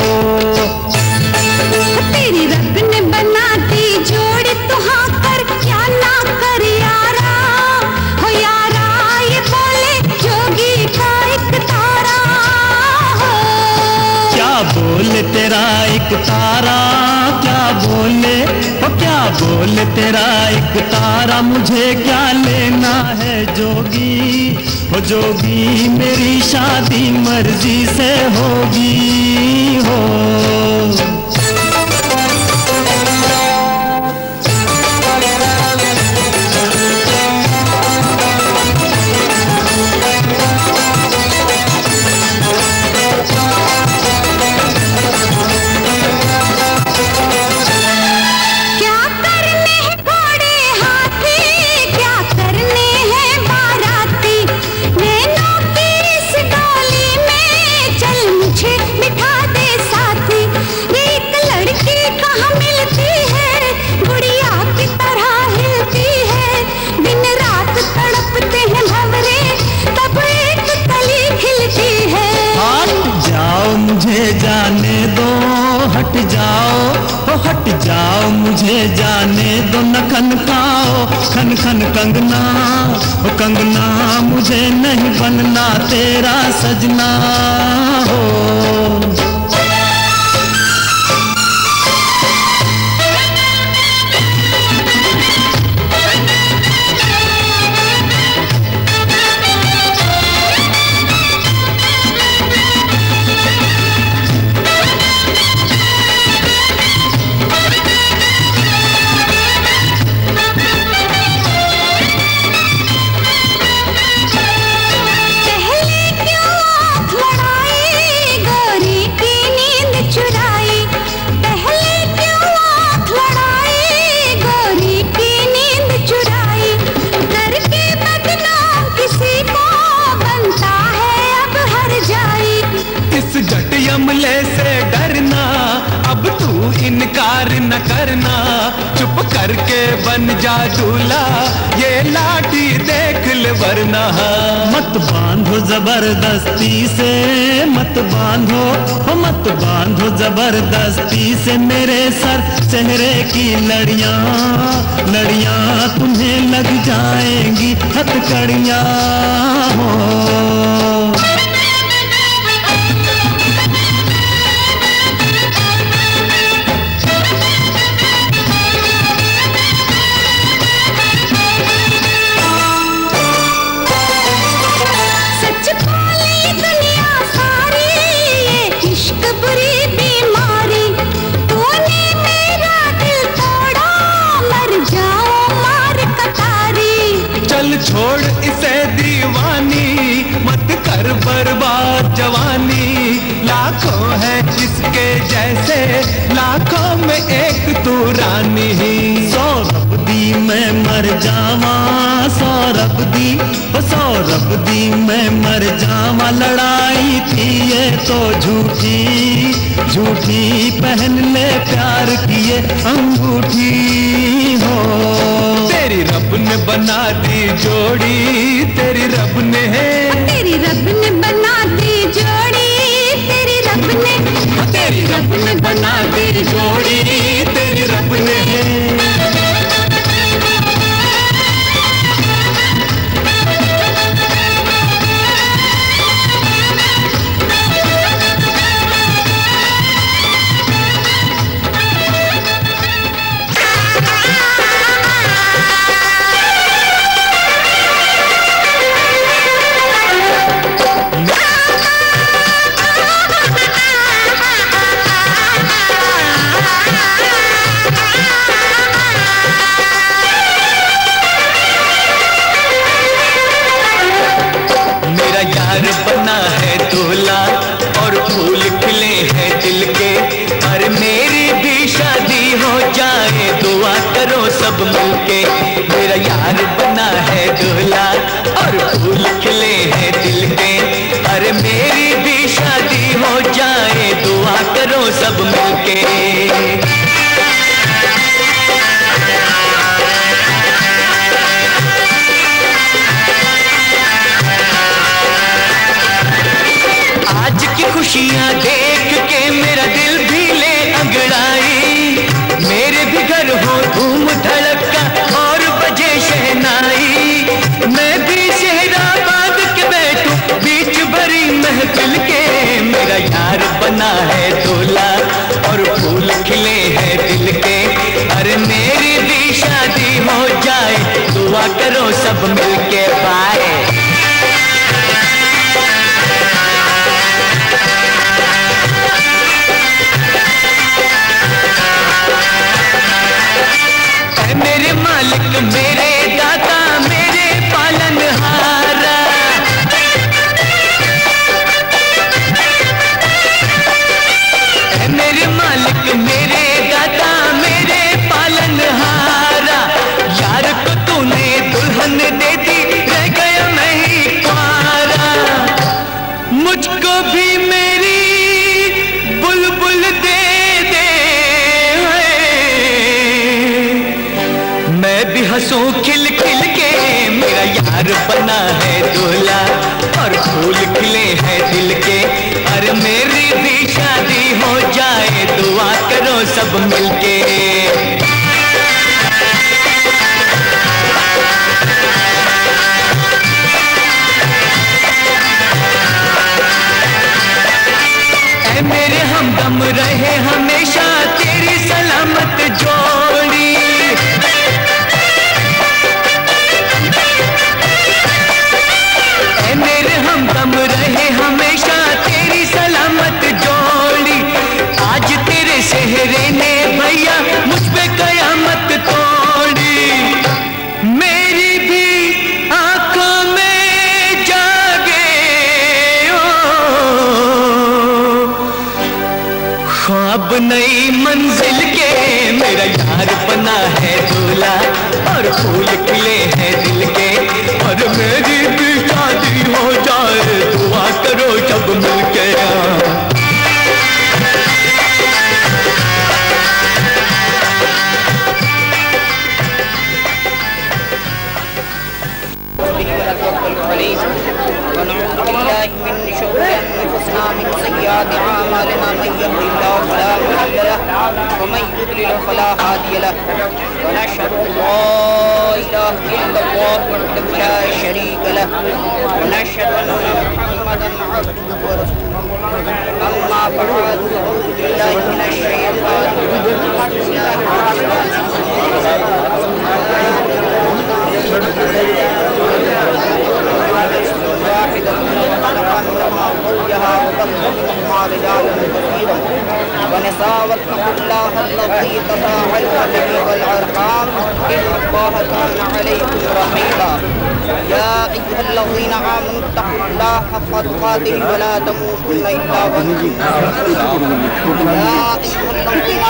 तेरी रब ने बना दी जोड़ी, तू हाँ कर या ना कर यारा, हो यारा ये बोले जोगी का एक तारा हो। क्या बोले तेरा एक तारा, क्या बोले, ओ क्या बोले बोले तेरा एक तारा मुझे क्या लेना है जोगी, हो जोगी मेरी शादी मर्जी से होगी हो। जाने दो हट जाओ, हो हट जाओ मुझे जाने दो न खन खाओ खन खन कंगना, हो कंगना मुझे नहीं बनना तेरा सजना हो। जट यमले से डरना अब तू इनकार न करना, चुप करके बन जा दूल्हा ये लाठी देख ले वरना। मत बांधो जबरदस्ती से मत बांधो, हो मत बांधो जबरदस्ती से मेरे सर चेहरे की लड़ियां लड़ियां तुम्हें लग जाएंगी हथकड़ियां हो। छोड़ इसे दीवानी मत कर बर्बाद जवानी, लाखों है इसके जैसे लाखों में एक तू रानी। सौरभ दी मैं मर जावा सौरभ दी, सौरभ दी मैं मर जावा लड़ाई थी ये तो झूठी झूठी, पहन ले प्यार की ये अंगूठी हो। तेरी रब ने बना दी जोड़ी तेरी रब ने है, तेरी रब ने बना दी जोड़ी तेरी रब ने, तेरी रब ने बना दी जोड़ी तेरी रब ने है। बना है दूल्हा और फूल खिले हैं दिल के, पर मेरी भी शादी हो जाए दुआ करो सब मिलके। मेरा यार बना है दूल्हा और फूल खिले हैं दिल के, पर मेरी भी शादी हो जाए दुआ करो सब मिलके। खुशियाँ देख के मेरा दिल भी ले अंगड़ाई, मेरे भी घर हो धूम धड़का और बजे शहनाई, मैं भी सेहरा बांध के बैठूं बीच भरी महफिल के। मेरा यार बना है दूल्हा और फूल खिले हैं दिल के, अरे मेरी भी दुआ करो सब मिलके पाए। मेरे मालिक मेरे दाता मेरे पालनहारा, मेरे मालिक मेरे दाता मेरे पालनहारा, यार को तूने दुल्हन दे दी रह गया मैं ही कुंवारा, मुझको भी मेरी बुलबुल दे दे, मैं भी हंसूं खिल खिल के, मेरा यार बना है दूल्हा और फूल खिले हैं दिल के, अरे मेरी भी शादी हो जाए दुआ करो सब मिलके। ऐ मेरे हमदम रहे हमेशा तेरी सलामत जोड़ी, मेरे हमदम रहे हमेशा तेरी सलामत जोड़ी, आज तेरे सेहरे ने भैया मुझ पे कयामत तोड़ी, मेरी भी आंखों में जागे ओ ख्वाब नई मंजिल के, मेरा यार बना है दूल्हा और फूल खिले हैं दिल के, और मेरी भी शादी हो जाए दुआ करो सब मिलके। ونعوذ بالله من شرور أنفسنا من سيئات أعمالنا من يهده الله فلا مضل له ومن يضلل فلا هادي له ونشهد أن لا إله إلا الله وحده لا شريك له ونشهد أن محمدا عبده ورسوله أما بعد أعوذ بالله من الشيطان الرجيم بسم الله واحدة منهما زوجها وبث منهما رجالا كثيرا ونساء واتقوا الله الذي تساءلون به والأرحام إن الله كان عليكم رقيبا يا أيها الذين آمنوا اتقوا الله حق تقاته ولا تموتن إلا وأنتم مسلمون يا أيها الذين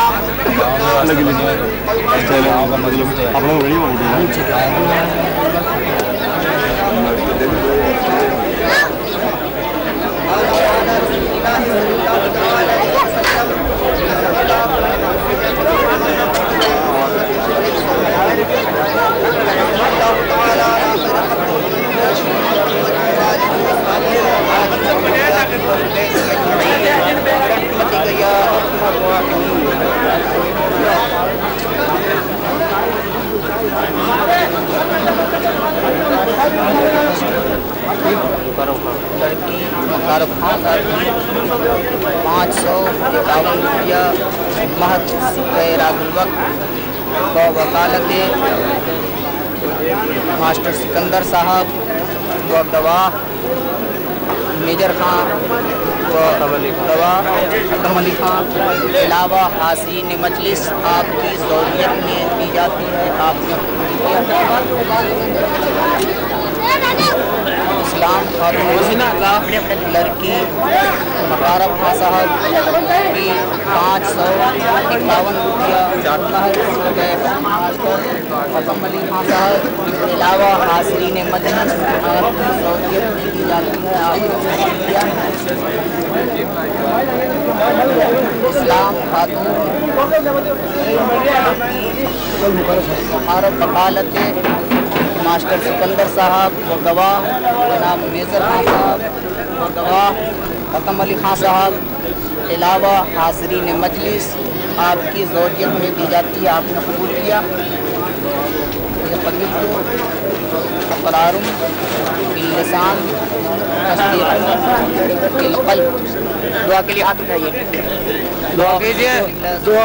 लड़की मुबारक पाँच सौ इक्यावन रुपया महत राजुलवक्त व वकालत मास्टर सिकंदर साहब व गवाह मेजर खान व गवाह अकरम अली खान के अलावा हासिन मजलिस आपकी ज़ौरियत में दी जाती है। आपने इस्लाम खातून लड़की मुबारक खान साहब की पाँच सौ इक्यावन रुपया जाता है। अकरम अली खान साहब के अलावा हासिन मजलिस आपकी ज़ौरियत में दी जाती है। इस्लाम खातून मुबारक वकालत मास्टर सिकंदर साहब व गवाह जनाब मेजर खान साहब व गवाह अकरम अली खान साहब के अलावा हाज़रीन मजलिस आपकी ज़ौजियत में दी जाती है। आपने कबूल किया। ये कबील को अक़रारुम बिल्लिसान तस्दीक़ुन बिलक़ल्ब। दुआ के लिए हाथ उठाइए, दुआ कीजिए, दुआ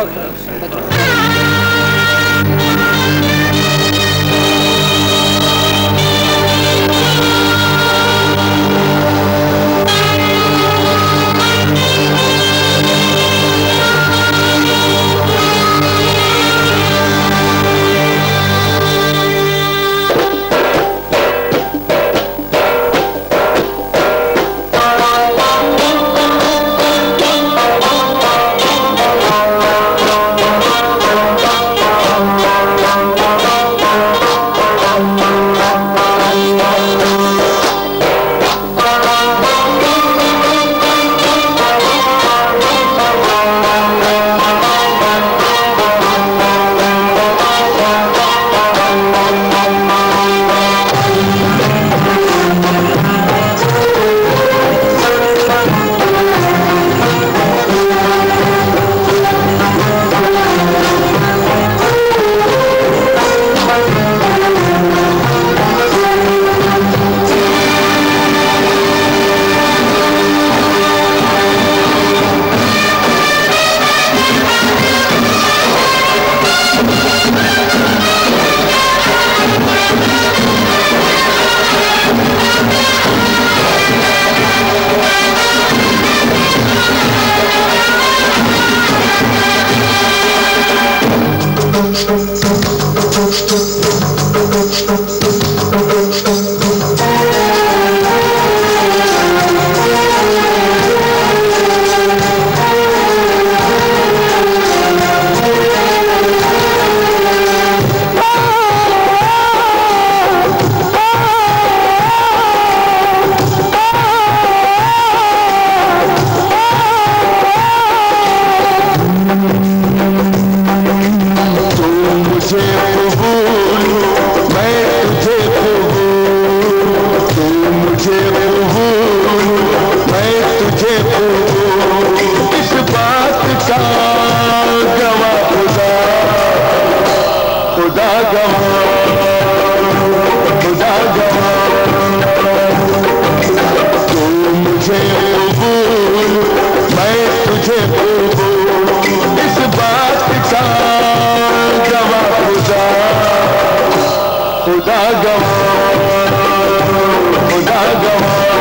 खुदा गवाह, खुदा गवाह,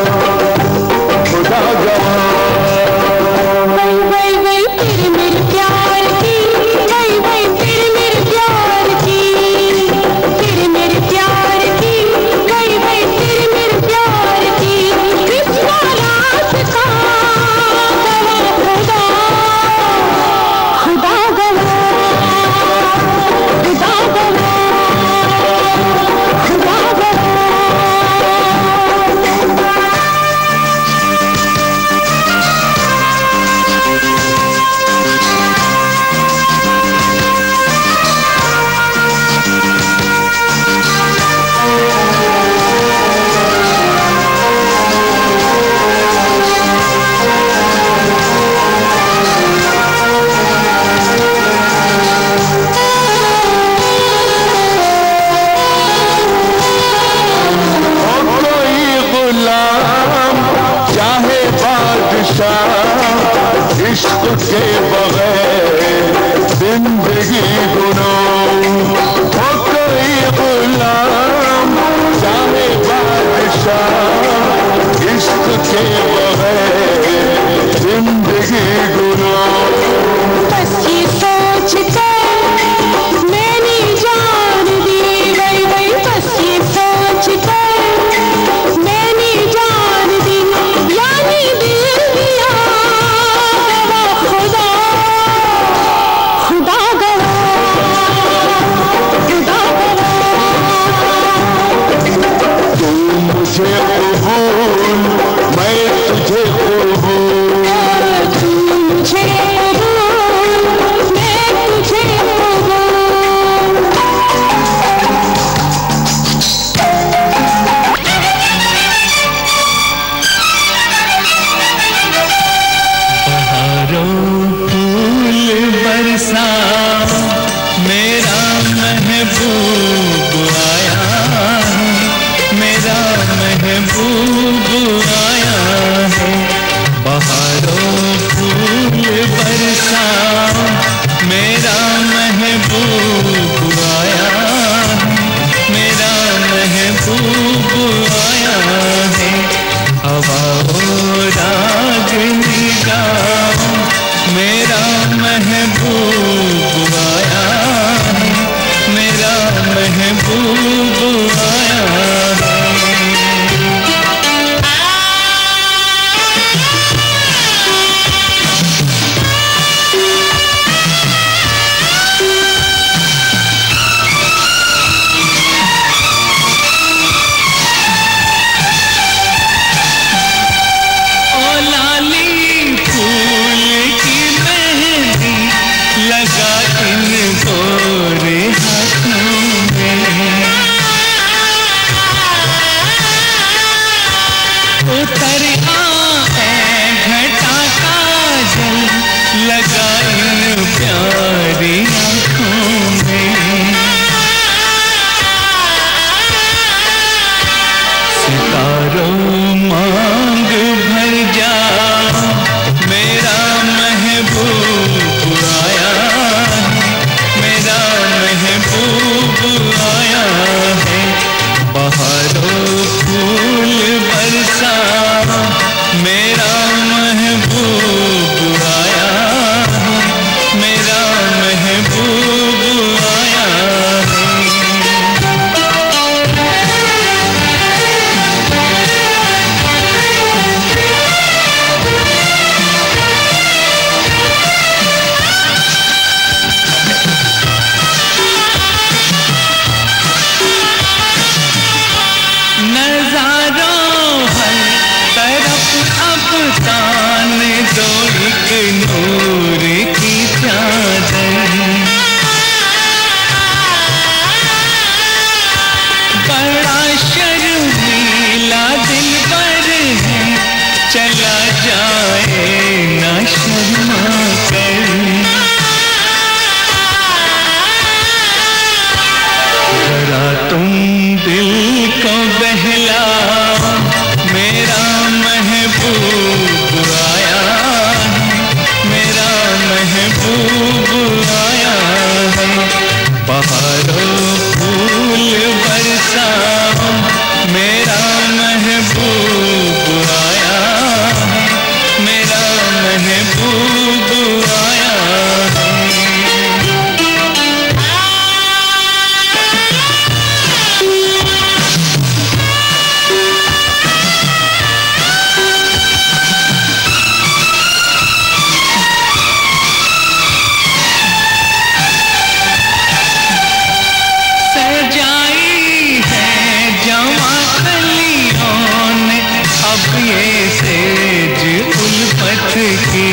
खुदा गवाह। वही वही वही तेरे मेरे प्यार की, वही वही तेरे मेरे प्यार की, तेरे मेरे प्यार की, वही वही तेरे मेरे प्यार की। इस रात का गवाह खुदा, खुदा गवाह, खुदा गवाह, खुदा गवाह। इश्क के बगैर जिंदगी गुनाह, हो कोई गुलाम चाहे बादशाह, इश्क के बगैर जिंदगी गुनाह। बस ये सोच कर मैंने जान दी, वही वही बस ये सोच कर मैंने जान दी, यानी दिल दिया गवाह खुदा, खुदा गवाह, खुदा गवाह। तू मुझे कबूल, मैं तुझे कबूल, तू मुझे कबूल, मैं तुझे कबूल। बहारों फूल बरसा, मेरा महबूब आया है, मेरा महबूब आया है। बहारों फूल बरसा, मेरा महबूब आया है, मेरा महबूब आया है। हवा ओ रागनी गाओ, मेरा महबूब आया है, मेरा महबूब आया है। ओ लाली फूल की मेहंदी लगा इन गोरे हाथों में, उतर आए घटा काजल लगा इन प्यारी आँखों में। सितारों मांग भर जा, मेरा महबूब आया है, मेरा महबूब आया है। बहारों फूल बरसा, मेरा महबूब आया है, मेरा महबूब आया है। नजारों हर तरफ अब तान दो एक नूर की चादर, बड़ा शर्मीला दिल पर है, चला जाए ना शर्मा कर। जरा तुम दिल को बहला, मेरा महबूब आया है, मेरा महबूब सजाई है जवां कलियों ने अब ये सेज उल्फत की।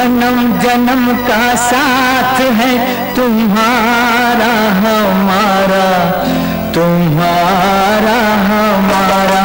जन्म जन्म का साथ है तुम्हारा हमारा, तुम्हारा हमारा।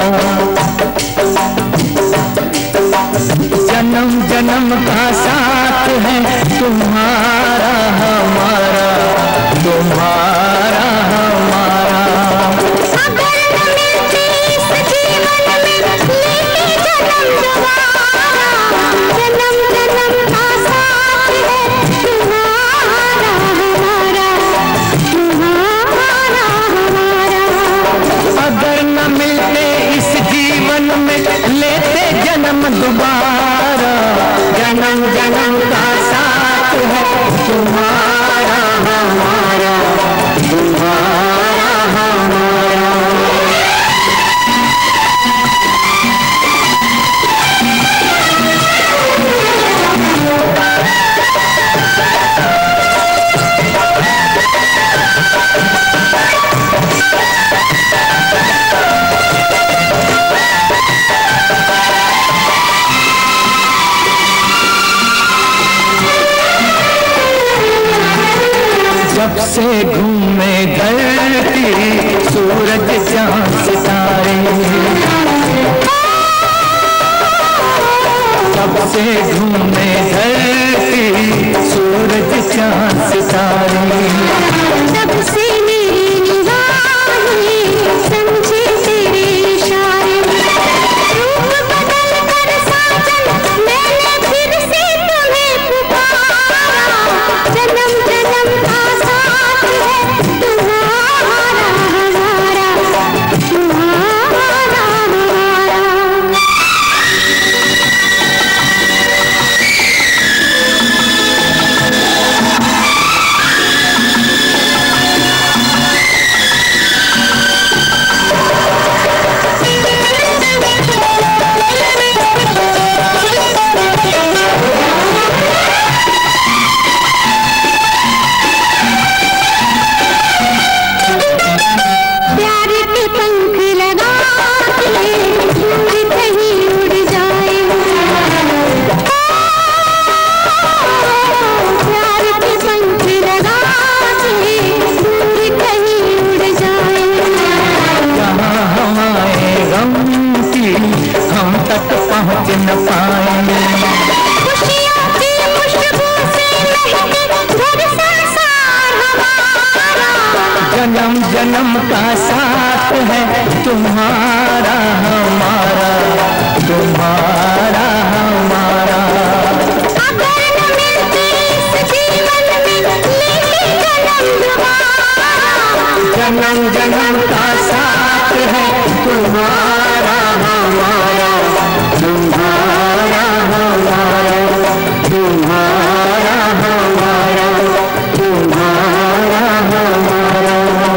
जन्म जन्म का साथ है तुम्हारा हमारा, तुम्हारा हमारा। अगर न मिलती इस जीवन में लेते जन्म दोबारा, जन्म जन्म का साथ है तुम्हारा हमारा, तुम्हारा हमारा। अगर न मिलते इस जीवन में लेते जन्म दोबारा, जन्म जन्म का साथ है तुम्हारा हमारा, तुम्हारा हमारा। जब से घूमे धरती सूरज चांद सितारे, जब से घूमे धरती सूरज चांद सितारे, तब से मेरी निगाहें समझे तेरे इशारे। रूप बदल कर साजन मैंने फिर से तुम्हें पुकारा, जन्म जन्म का साथ है तुम्हारा हमारा, तुम्हारा हमारा। प्यार के पंख लगा के दूर कहीं उड़ जाए, प्यार के पंख लगा के दूर कहीं उड़ जाए। जहाँ हमारे गम की हम तक पहुँच न पाए, खुशियों की खुशबू से महके घर संसार हमारा, जन्म जन्म का साथ है तुम्हारा हमारा, तुम्हारा हमारा। अगर न मिलती इस जीवन में लेते जन्म दोबारा, जन्म जन्म का साथ है तुम्हारा हमारा, तुम्हारा हमारा, तुम्हारा हमारा, तुम्हारा हमारा।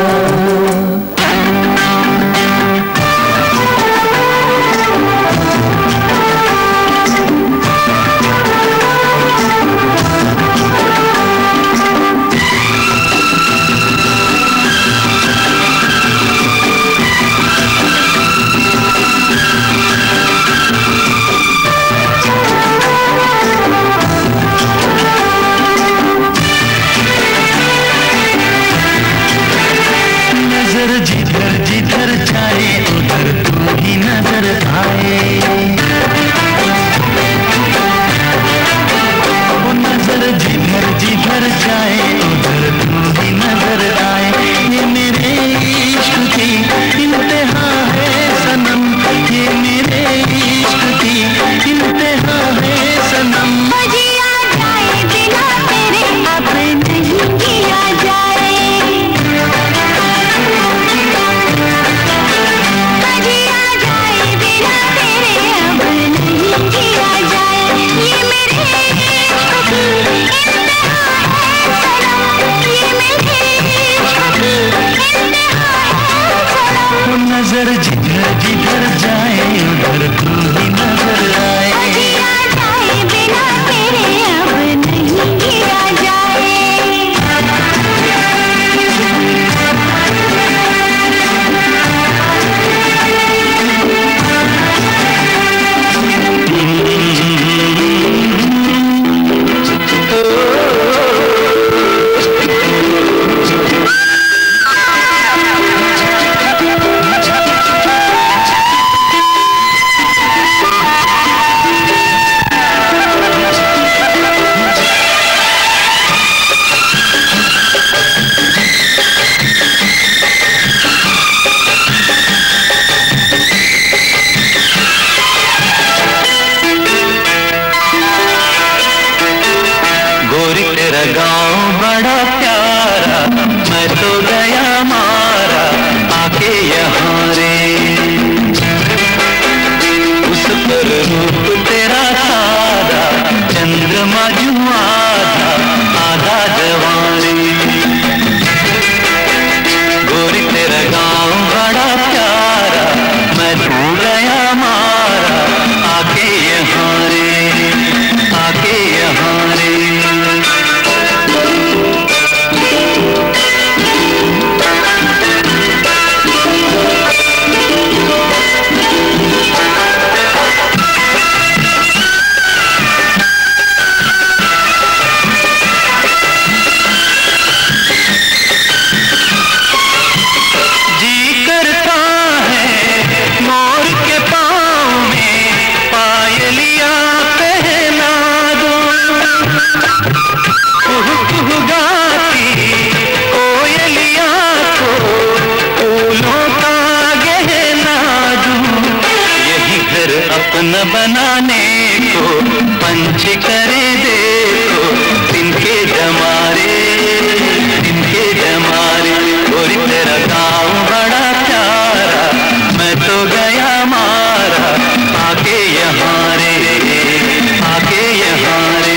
नजर जिधर जिधर जाए उधर तू ही नजर आए, वो नजर जिधर जिधर जाए उधर तू ही नजर आए। ये मेरे इश्क की इंतहा है सनम, ये मेरे इश्क की इंतहा है सनम। जिया जाए बिना तेरे अब नहीं किया जाए, जिया जाए बिना तेरे अब नहीं किया जाए। ये मेरे इश्क की इंतहा है सनम, ये मेरे इश्क की इंतहा है सनम। वो नजर जिधर जिधर जाए उधर तू ही नजर आए, जिया जाए बिना तेरे अब नहीं किया जाए। न बनाने को पंछी करे देखो तिनके जमारे तिनके जमारे। और तेरा गाँव बड़ा प्यारा मैं तो गया मारा आके यहाँ रे आके यहाँ रे।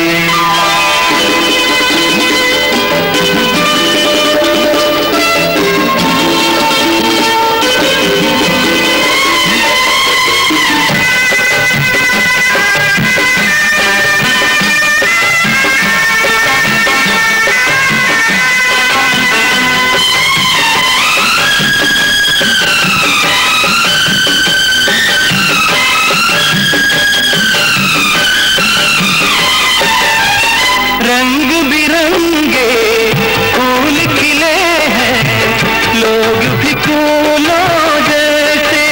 रंग बिरंगे फूल खिले हैं लोग भी फूलों जैसे।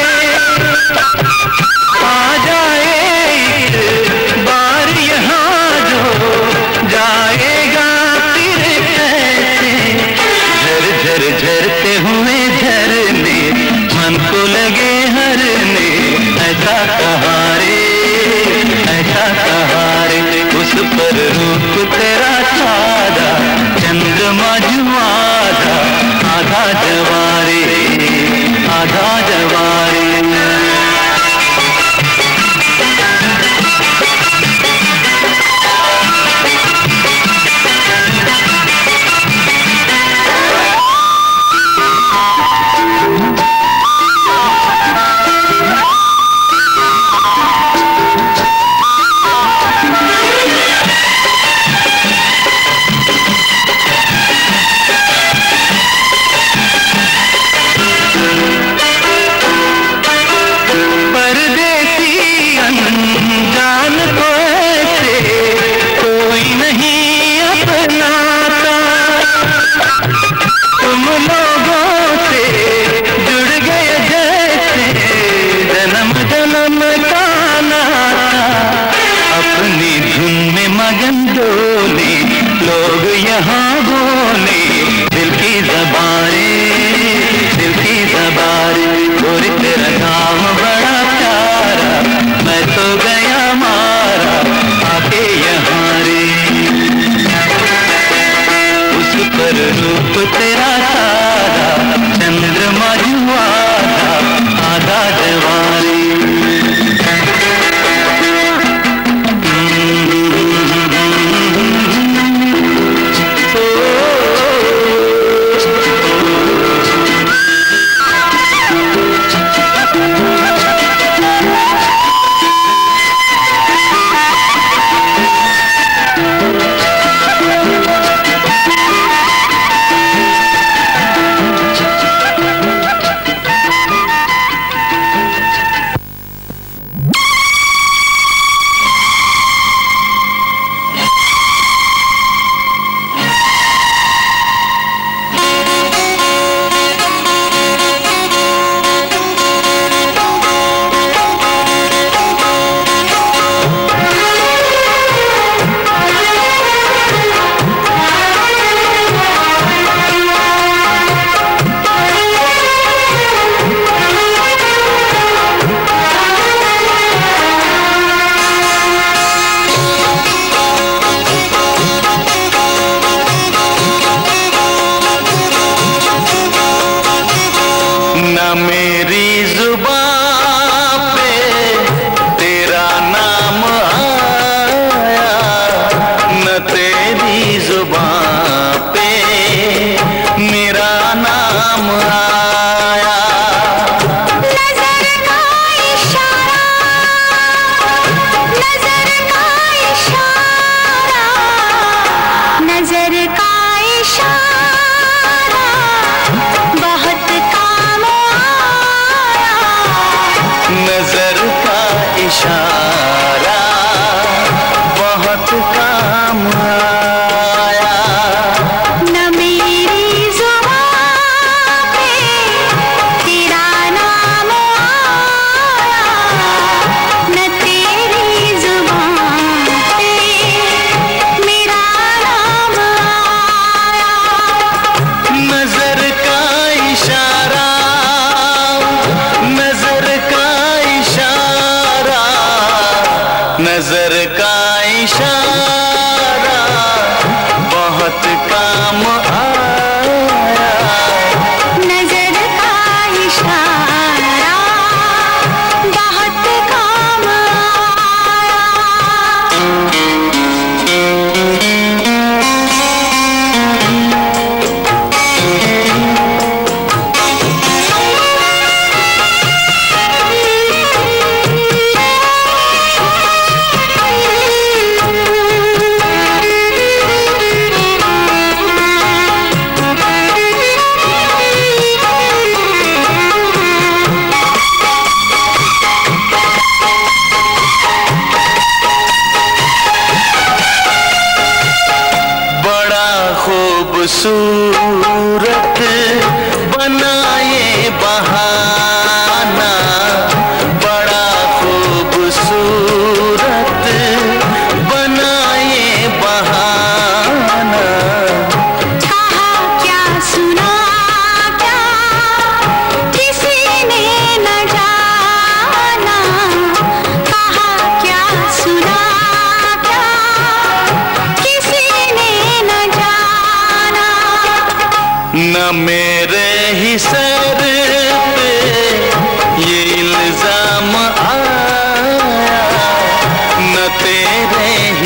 आ जाए एक बार यहाँ जो जाएगा तेरे ऐसे। झर झर झरते हुए झरने मन को लगे हरने ऐसा कहारे ऐसा कहारे। उस पर रूप तेरा सादा चंद्रमा जुआदा आधा जवारे आधा जवारे। रूप तेरा सादा चंद्रमा जुआदा आधा जवारी।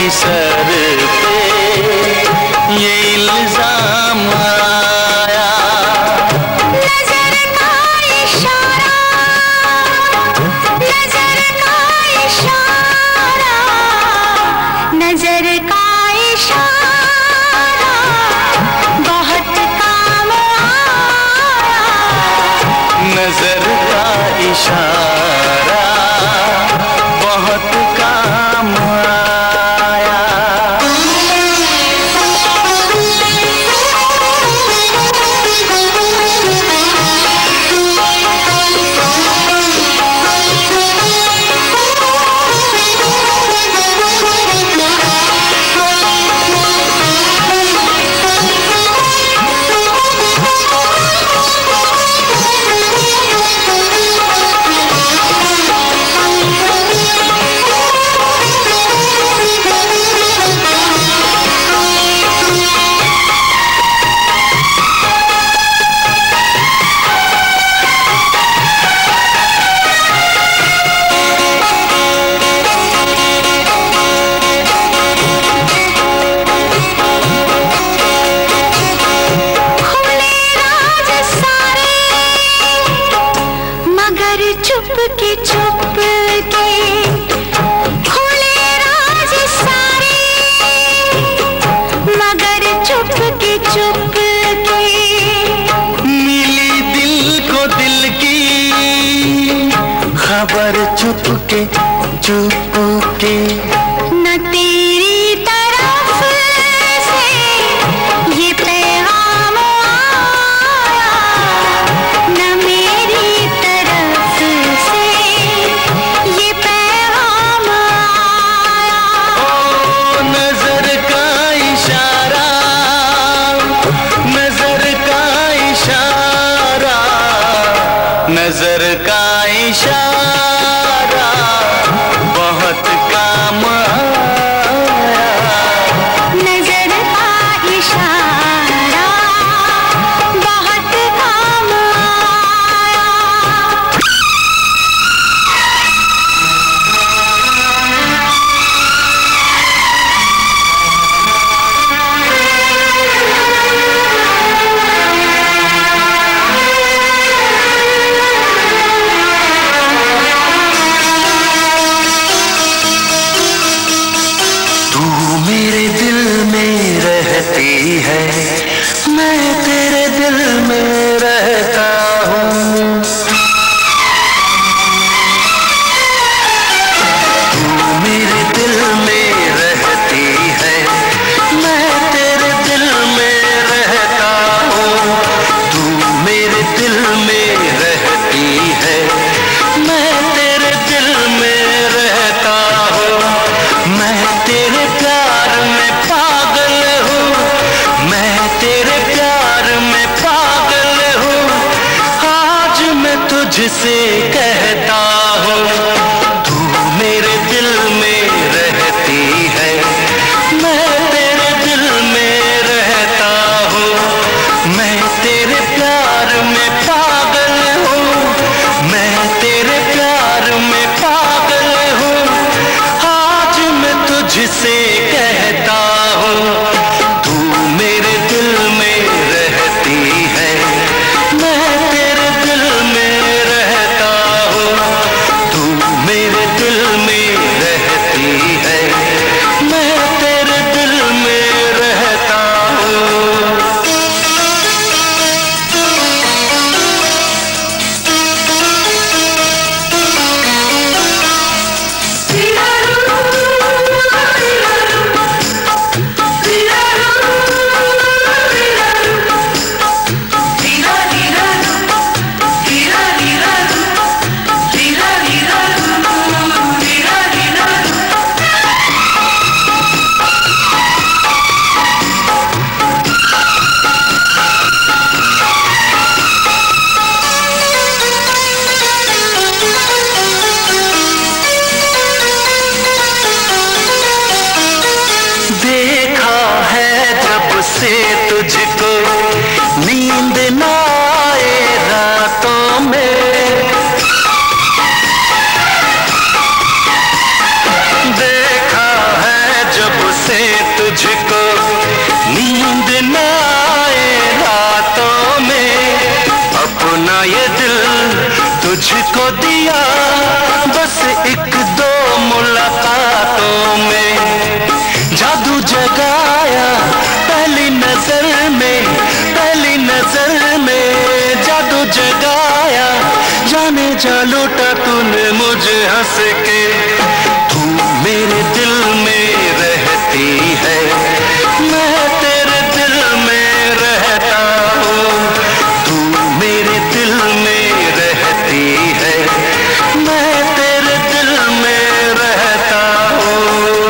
सर पे ये इल्जाम आया। नजर का इशारा, नजर का इशारा, नजर का इशारा बहुत काम आया। नजर का इशारा बहुत काम आया। चुप के चुप के खुले राज सारे, मगर चुप के चुप के मिली दिल को दिल की खबर चुप के चुप के। न तेरी तरफ से ये पैगाम आया, न मेरी तरफ से ये पैगाम आया। ओ नजर का इशारा, नजर का इशारा, नजर का इशारा बहुत काम हंस के तू मेरे दिल में रहती है, मैं तेरे दिल में रहता हूँ। तू मेरे दिल में रहती है, मैं तेरे दिल में रहता हूँ।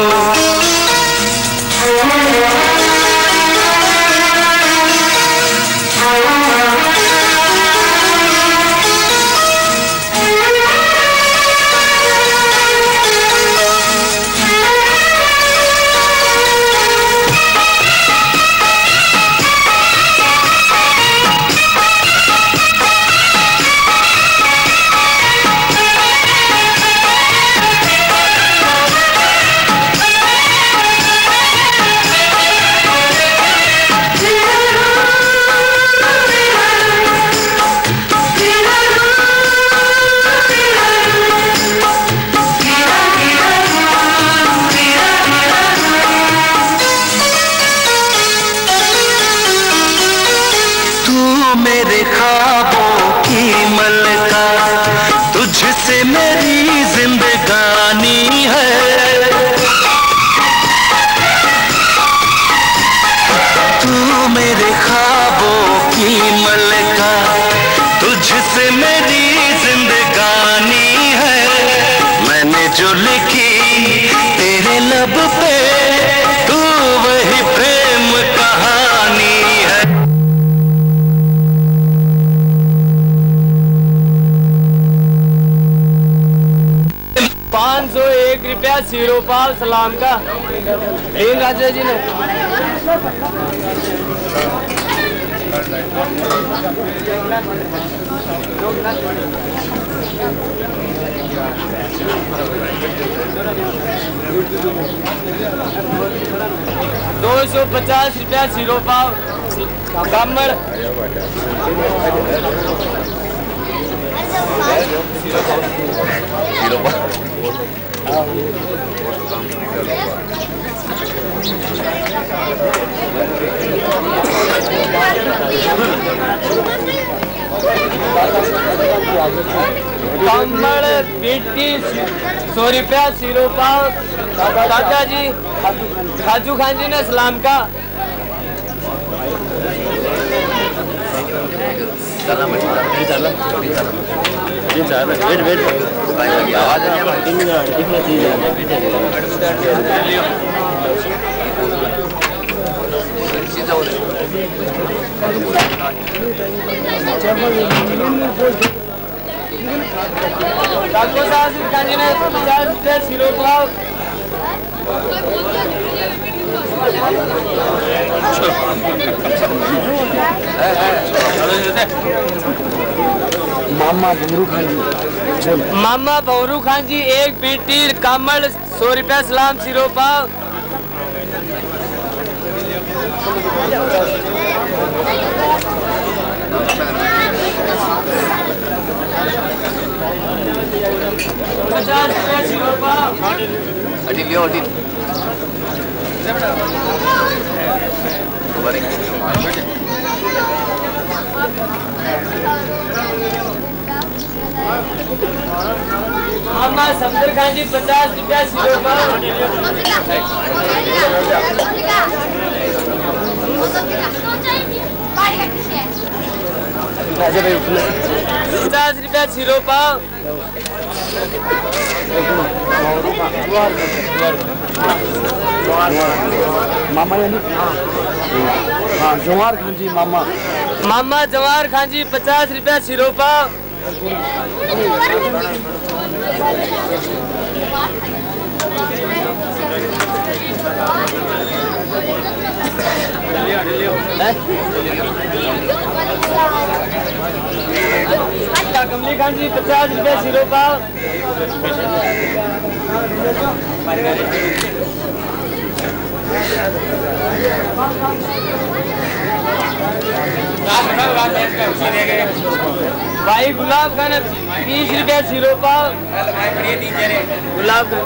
मेरे ख्वाबों की मलका, तुझसे मेरी जिंदगानी है। तू मेरे ख्वाबों की मलका, तुझसे मेरी जिंदगानी है। मैंने जो लिखी तेरे लब पे, तू वही प्रेम कहानी है। पाँच सौ एक रुपया सीरो पाव सलाम का लीन राजा जी ने। दो सौ पचास रुपया सीरो पाव कमर। कमल बीटी सौ रुपया सीरो पाव दादा जी। खाजू खान जी ने सलाम का। वेट वेट आवाज खान जी ने पचास रुपये सिरो पाव। मामा भवरू खान जी मामा भवरू खान जी एक बीटी कमल सौ रुपया सलाम सिरो पाव। पचास रुपया सिरो पाव। मामा समदर खान जी पचास रुपया सिरो पाव। पचास रुपया सिरो पाव। मामा हाँ जवाहर खान जी मामा मामा जवाहर खान जी पचास रुपया सिरो पाव। कमली खान जी पचास रुपया सिरो पाव। भाई गुलाब खान बीस रुपया सिरो पाव। गुलाब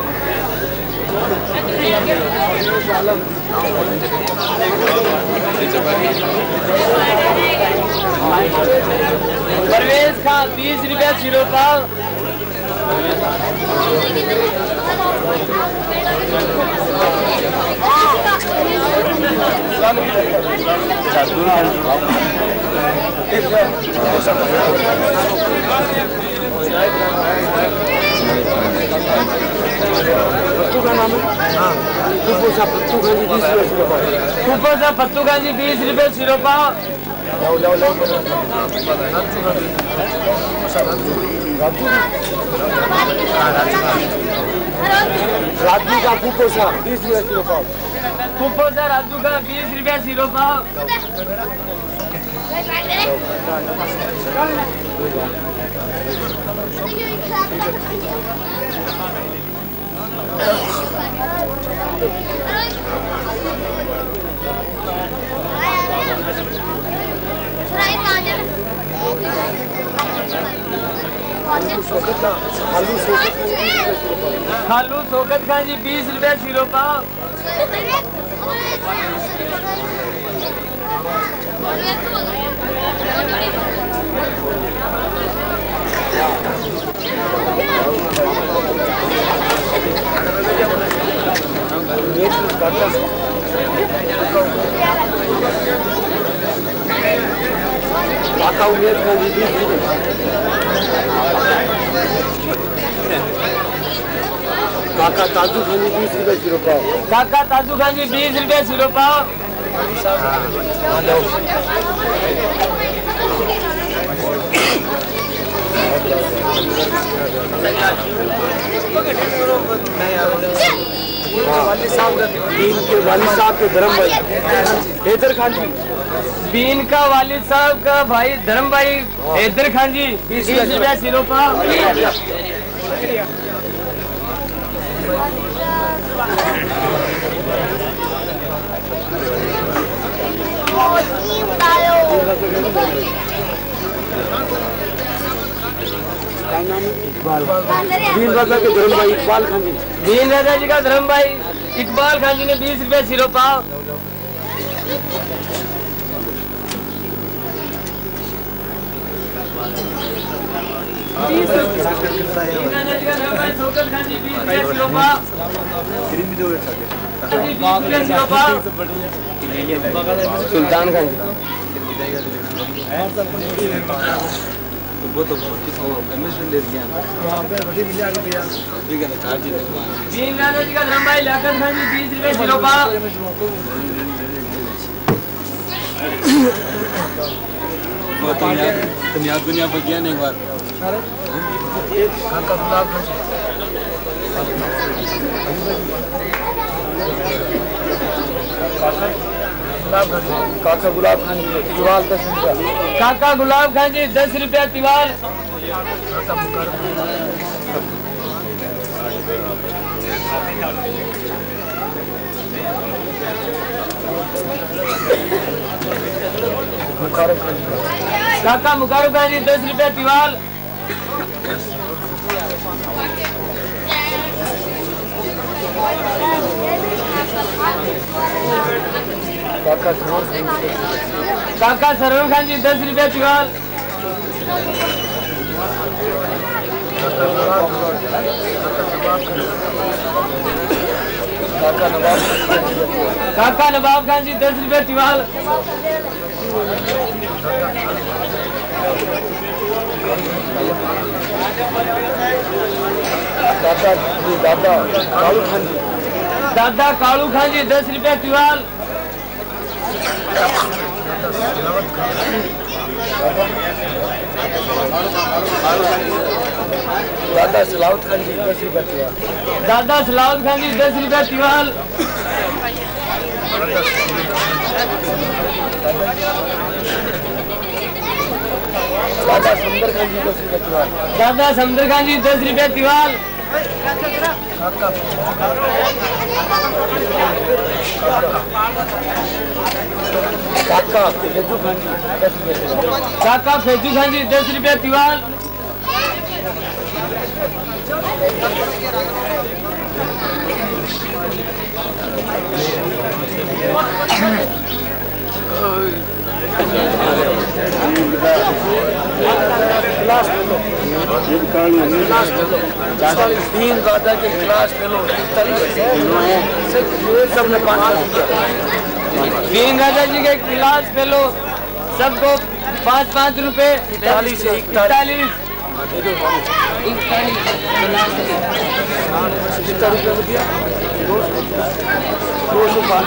परवेज खान बीस रुपया सिरो पाव। पत्तू गांजी बीस रुपए सिरो पाव। राजू का फूफोसा बीस रुपए सिरो पाव। फूफोसा राजू का बीस रुपए सिरो पाव। खालू सोकत खान जी बीस रुपए सिरो पाव। काका उमेद खान जी बीस रुपए। काका ताजू खान जी बीस रुपए सिरो पाव। काका ताजू खान जी बीस रुपए सिरो पाव। वाली साहब बीन के वाली साहब के धर्म भाई हैदर खान जी। बीन का वालिद साहब का भाई धर्म भाई हैदर खान जी बीस रुपया सिरो पाव। बीन राजा के धर्म भाई इकबाल खान जी। बीन राजा जी का धर्म भाई इकबाल खान जी ने बीस रुपए सिरो पाव। सुल्तान खान जी वो तो ले दिया बीन राजा जी का धर्म भाई लाखन खान जी बीस रुपए सिरो पाव। तुम याद दुनिया पर गया नहीं एक बार। काका गुलाब खान जी तिवाल दस रुपया। काका गुलाब खान जी दस रुपया तिवाल। काका मुकारुब खान जी दस रुपया तिवाल। काका सरवन खान जी दस रुपया तिवाल। काका नवाब खान जी दस रुपया तिवाल। दादा दादा कालू खान जी दादा कालू खान जी दस रुपया तिवाल। दादा सलावत खान जी दस रुपया तिवाल। दादा सलावत खान जी दस रुपया तिवाल। दादा समंदर खान जी दस रुपया तिवाल। दादा समंदर खान जी दस रुपया तिवाल। काका फेजू खान जी दस रुपया तिवाल। काका फेजू खान जी दस रुपया तिवाल। तीन राजा के गिलास फेलो सबने पाँच तीन राजा जी के गिलास फेलो सबको पाँच पाँच रुपए इकतालीस इकतालीस दो सौ पाँच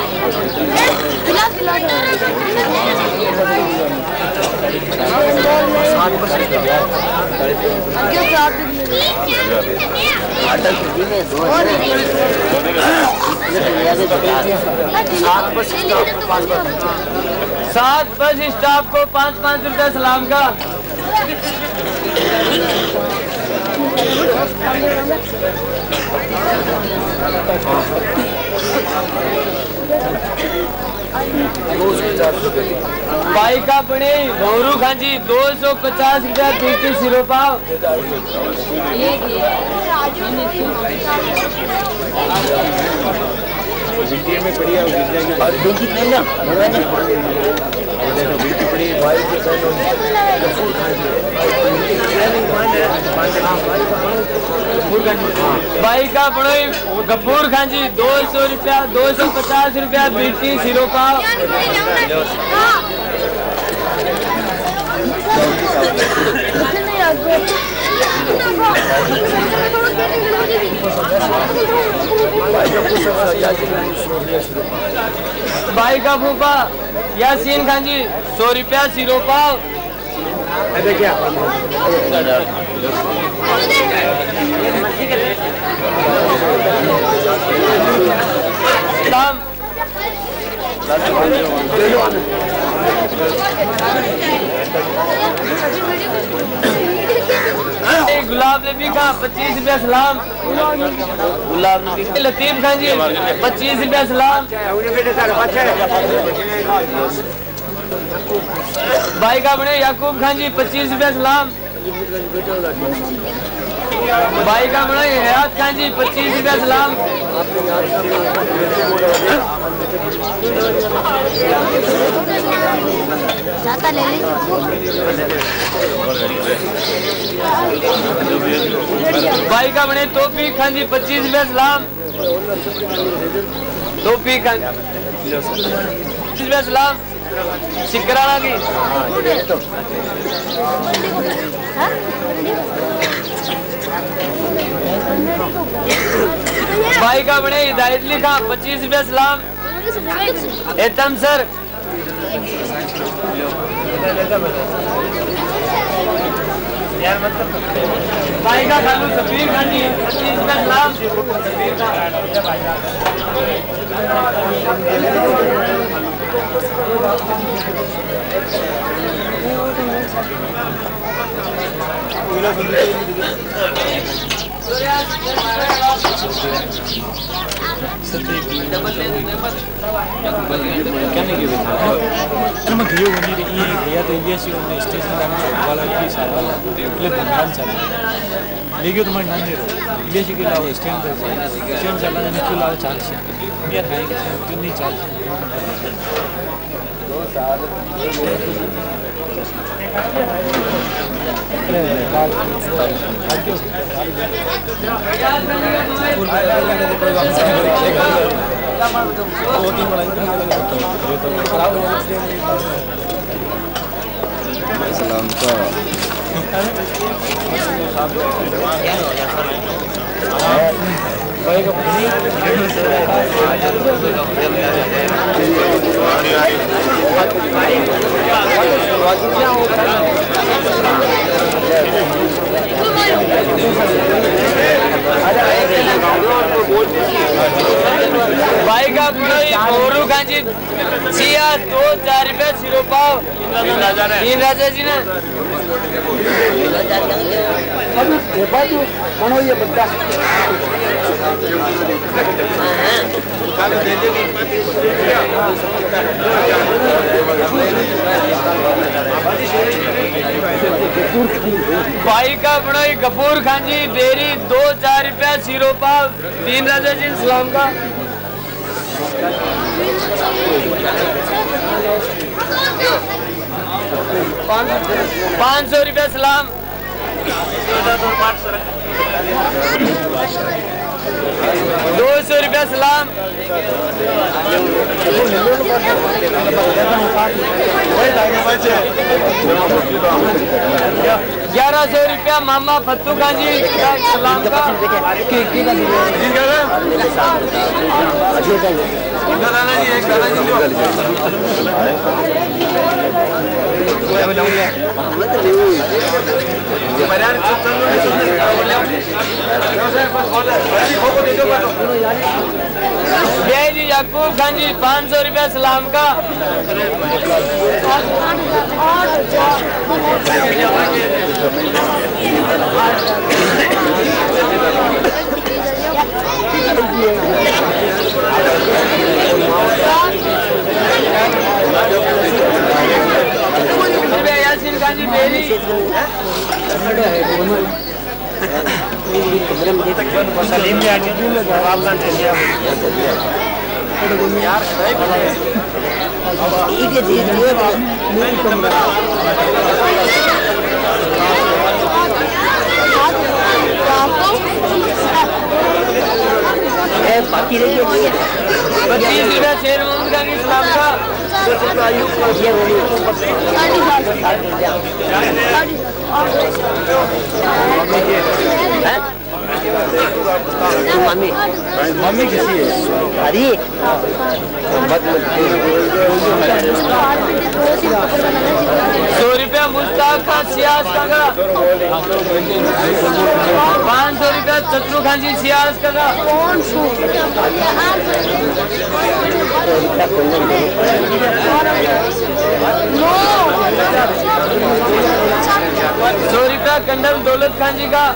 सात बस स्टाफ को पाँच पाँच रुपया सलाम का। भाई का बने भौरू खान जी दो सौ पचास रुपया दूसरी सिरो पाव। में पड़ी है और कितने ना भाई का बड़े गफूर खान जी दो सौ रुपया दो सौ पचास रुपया बीटी सिरो पाव। भाई का फूफा यासीन खान जी सौ रुपया सिरो पाव। गुलाब नबी का पच्चीस रुपया सलाम। गुलाब नबी लतीफ खान जी पच्चीस रुपया सलाम। भाई का बने याकूब खान जी पच्चीस रुपया सलाम। भाई का बने हयात खान जी पच्चीस रुपया सलाम। जाता ले ले। भाई का बने तोफी खान जी पच्चीस रुपया सलाम। तोफी खान पच्चीस रुपया सलाम। शिकराना की भाई का बने हिदायत लिखा पच्चीस रुपया सलाम। एतम सर भाई का खालू सफीर खान जी पच्चीस रुपया सलाम। लेकिन तुम्हारे नाम नहीं विदेशी के लाओ स्टैंड स्टैंड चला जाने क्यों लाओ चार्ज यार है क्यों नहीं चार्ज सलाम का भाई का भाई का मोरू खान जी सिया दो चार रुपया सिरो पाव। तीन राजा जी ने ये बच्चा भाई का बड़ा गफूर खान जी डेरी दो चार रुपया सिरो पाव। तीन राजा जी सलाम का पाँच सौ रुपया सलाम। दो सौ रुपया सलाम। ग्यारह सौ रुपया मामा फत्तू खान जी का सलाम का। जी याकूब खान जी पाँच सौ रुपया सलाम का। यासीन खान जी बेरी सलीम भी आगे बाकी रही पच्चीस रुपया शेर मोहम्मद खान इस्लाम का। मम्मी मम्मी किसी है अरे सौ रुपया मुश्ताक खान सियाज का। पाँच सौ रुपया शत्रु खान जी सियाज का। सौ रुपया कंडम दौलत खान जी का।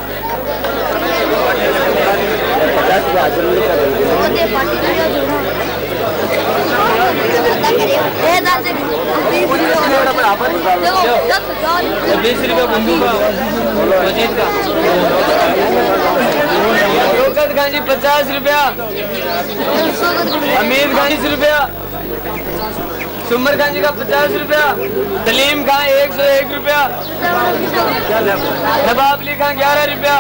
बीस रुपया बंधु का मजीद का। शौकत खान जी पचास रुपया। अमीर खान बीस रुपया। सुमर खान जी का पचास रुपया। सलीम खान एक सौ एक रुपया। नवाब अली खान ग्यारह रुपया।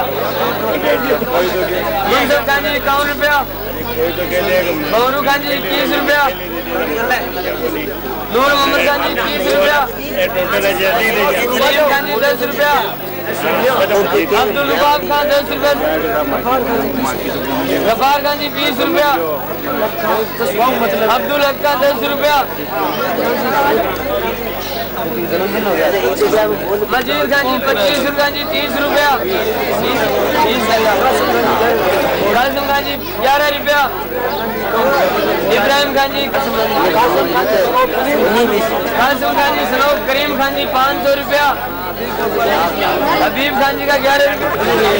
यूसुफ खान जी इक्यावन रुपया। बहरू खान जी इक्कीस रुपया। नूर मोहम्मद खान जी तीस रुपया। सलीम खान जी दस रुपया। अब्दुल रुबाब खान दस रुपया। गफार खान जी बीस रुपया। अब्दुल हक खान दस रुपया। मजीद खान जी पच्चीस रुपया जी तीस रुपया। कासिम खान जी ग्यारह रुपया। इब्राहिम खान जी कासिम खान जी सनौब करीम खान जी पाँच सौ रुपया। हबीब खान जी का ग्यारह रुपया।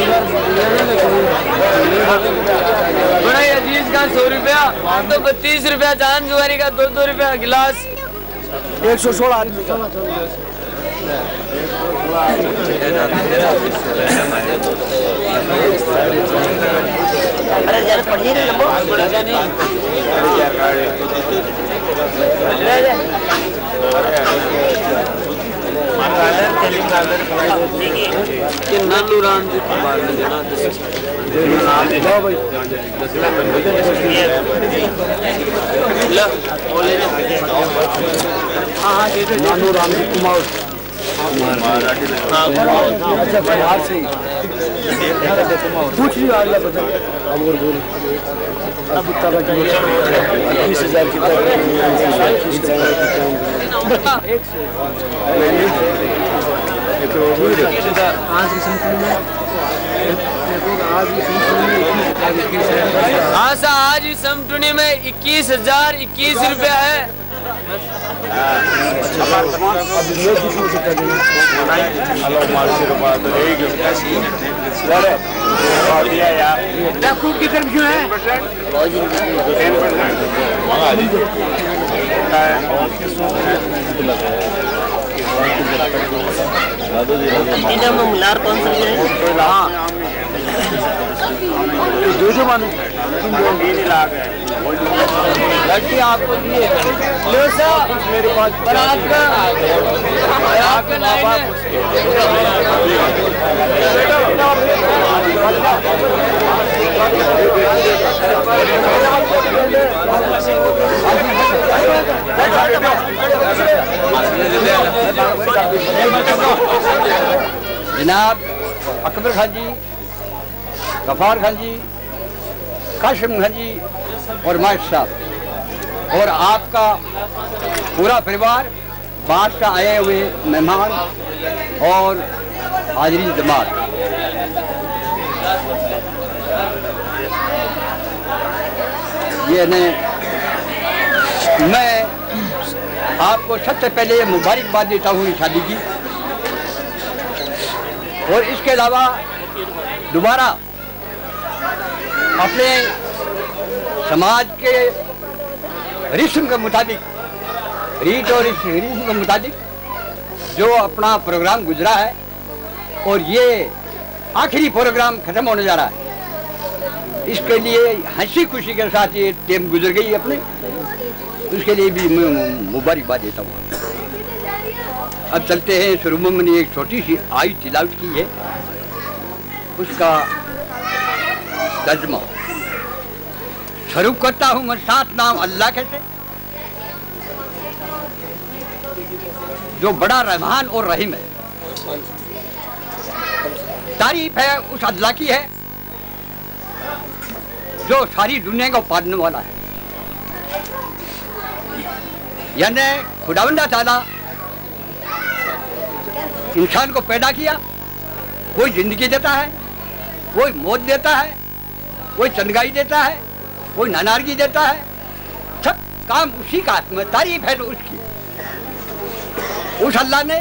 बड़ा अजीज का सौ रुपया। तो बत्तीस रुपया। जान जुआरी का दो दो रुपया गिलास। एक सौ सोलह नानू राम जी कुमार अच्छा बिहार से पूछ लियो अगला बता अब और बोल अब तरह की बीस हजार की आज की संख्या में हाँ सा आज ही समटुनी में इक्कीस हजार इक्कीस रुपया है। खूब की तरफ क्यों है? मुलार कौन सा है? जो जो माने लड़की आपको दिए लो सर मेरे पास बारात का बारात का नाम जनाब अकबर खान जी, गफार खान जी, काशिम खान जी और मास्टर साहब और आपका पूरा परिवार, बाहर का आए हुए मेहमान और हाजिरीन जमात, ये ने मैं आपको सबसे पहले मुबारकबाद देता हूँ शादी की, और इसके अलावा दोबारा अपने समाज के रिश्म के मुताबिक, रीत और रिश्म के मुताबिक जो अपना प्रोग्राम गुजरा है और ये आखिरी प्रोग्राम खत्म होने जा रहा है, इसके लिए हंसी खुशी के साथ ये टेम गुजर गई अपने, उसके लिए भी मैं मुबारकबाद देता हूँ। अब चलते हैं, शुरू में मैंने एक छोटी सी आई तिलावत की है, उसका तर्जुमा शुरू करता हूँ मैं सात नाम अल्लाह के से, जो बड़ा रहमान और रहीम है। तारीफ है उस अल्लाह की है जो सारी दुनिया को पालने वाला है, यानी खुदावंद ताला इंसान को पैदा किया, कोई जिंदगी देता है, कोई मौत देता है, कोई चंदगाई देता है, कोई नानारगी देता है, सब काम उसी का हाथ में। तारीफ है तो उसकी, उस अल्लाह ने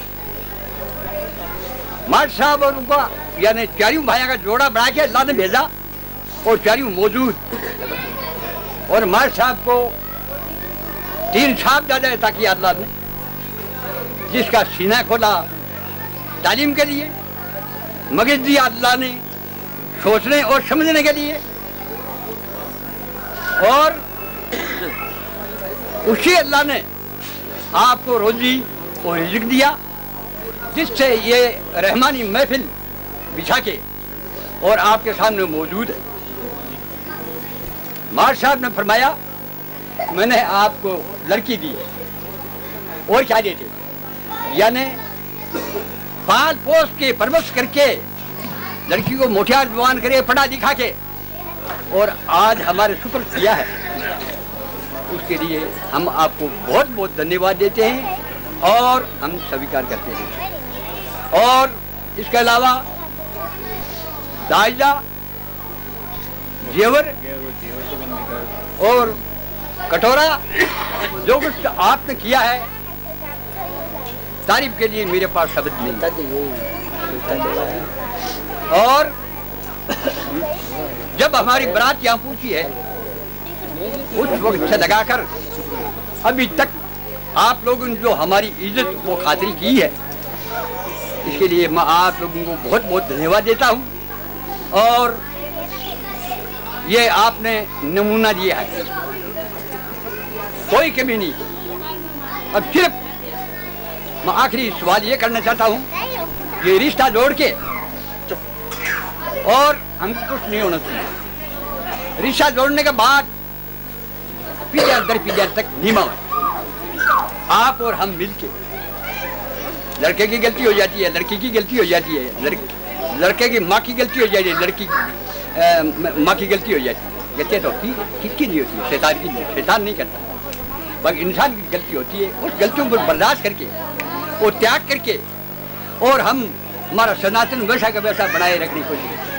मार साहब और उनका यानी चारों भाइयों का जोड़ा बना के अल्लाह ने भेजा और चारों मौजूद, और मार साहब को तीन साहब दादा ताकि अल्लाह ने, जिसका सीना खोला तालीम के लिए, मगज दिया अल्लाह ने सोचने और समझने के लिए, और उसी अल्लाह ने आपको रोजी और रिज़्क़ दिया, जिससे ये रहमानी महफिल बिछा के और आपके सामने मौजूद है। मार साहब ने फरमाया मैंने आपको लड़की दी और क्या देते, यानी पाल पोस के परवरिश करके लड़की को मोटियार जवान करे, पढ़ा लिखा के, और आज हमारे सुपर किया है, उसके लिए हम आपको बहुत बहुत धन्यवाद देते हैं और हम स्वीकार करते हैं। और इसके अलावा दाइजा, जेवर और कटोरा जो कुछ आपने किया है, तारीफ के लिए मेरे पास शब्द नहीं। और जब हमारी बारात यहाँ पहुंची है, उस वक्त से लगाकर अभी तक आप लोगों ने जो हमारी इज्जत को खातिर की है, इसके लिए मैं आप लोगों को बहुत बहुत धन्यवाद देता हूँ। और ये आपने नमूना दिया है, कोई कमी नहीं। अब सिर्फ मैं आखिरी सवाल ये करना चाहता हूँ, ये रिश्ता जोड़ के और हमको कुछ नहीं होना चाहिए। रिश्ता जोड़ने के बाद पीढ़ियां दर पीढ़ियां तक निमा आप और हम मिलके, लड़के की गलती हो जाती है, लड़की की गलती हो जाती है, लड़के लड़के की माँ की गलती हो जाती है, लड़की माँ की गलती हो जाती है। गलतियाँ तो किसकी नहीं होती है, शैतान की नहीं, शैतान नहीं करता, बल्कि इंसान की गलती होती है। उस गलतियों को बर्दाश्त करके और त्याग करके और हम हमारा सनातन वैसा का वैसा बनाए रखने की कोशिश करते।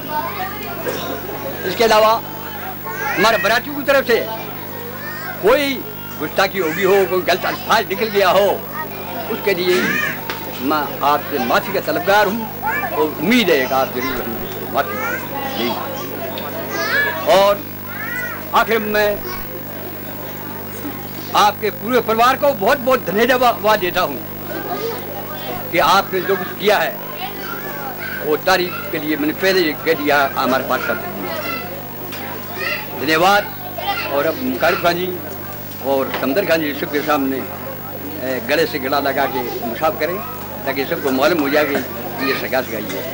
इसके अलावा हमारे बरातियों की तरफ से कोई गुस्ताखी होगी हो, कोई गलत अल्फाज निकल गया हो, उसके लिए मैं आपसे माफ़ी का तलबगार हूँ और उम्मीद है कि आप जरूर माफ़ी देंगे। और आखिर में आपके पूरे परिवार को बहुत बहुत धन्यवाद देता हूँ कि आपने जो कुछ किया है वो तारीफ के लिए मैंने पहले कह दिया हमारे पास सब धन्यवाद। और अब मुकारिब खान जी और समदर खान जी सबके सामने गले से गला लगा के मुसाफ करें ताकि सबको मालूम हो जाए कि ये सगा सगाई है।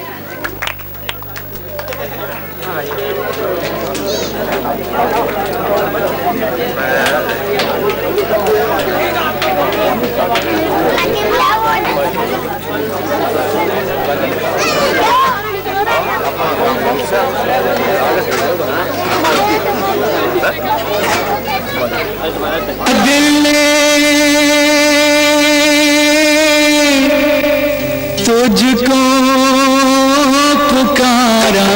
दिल ने तुझको पुकारा,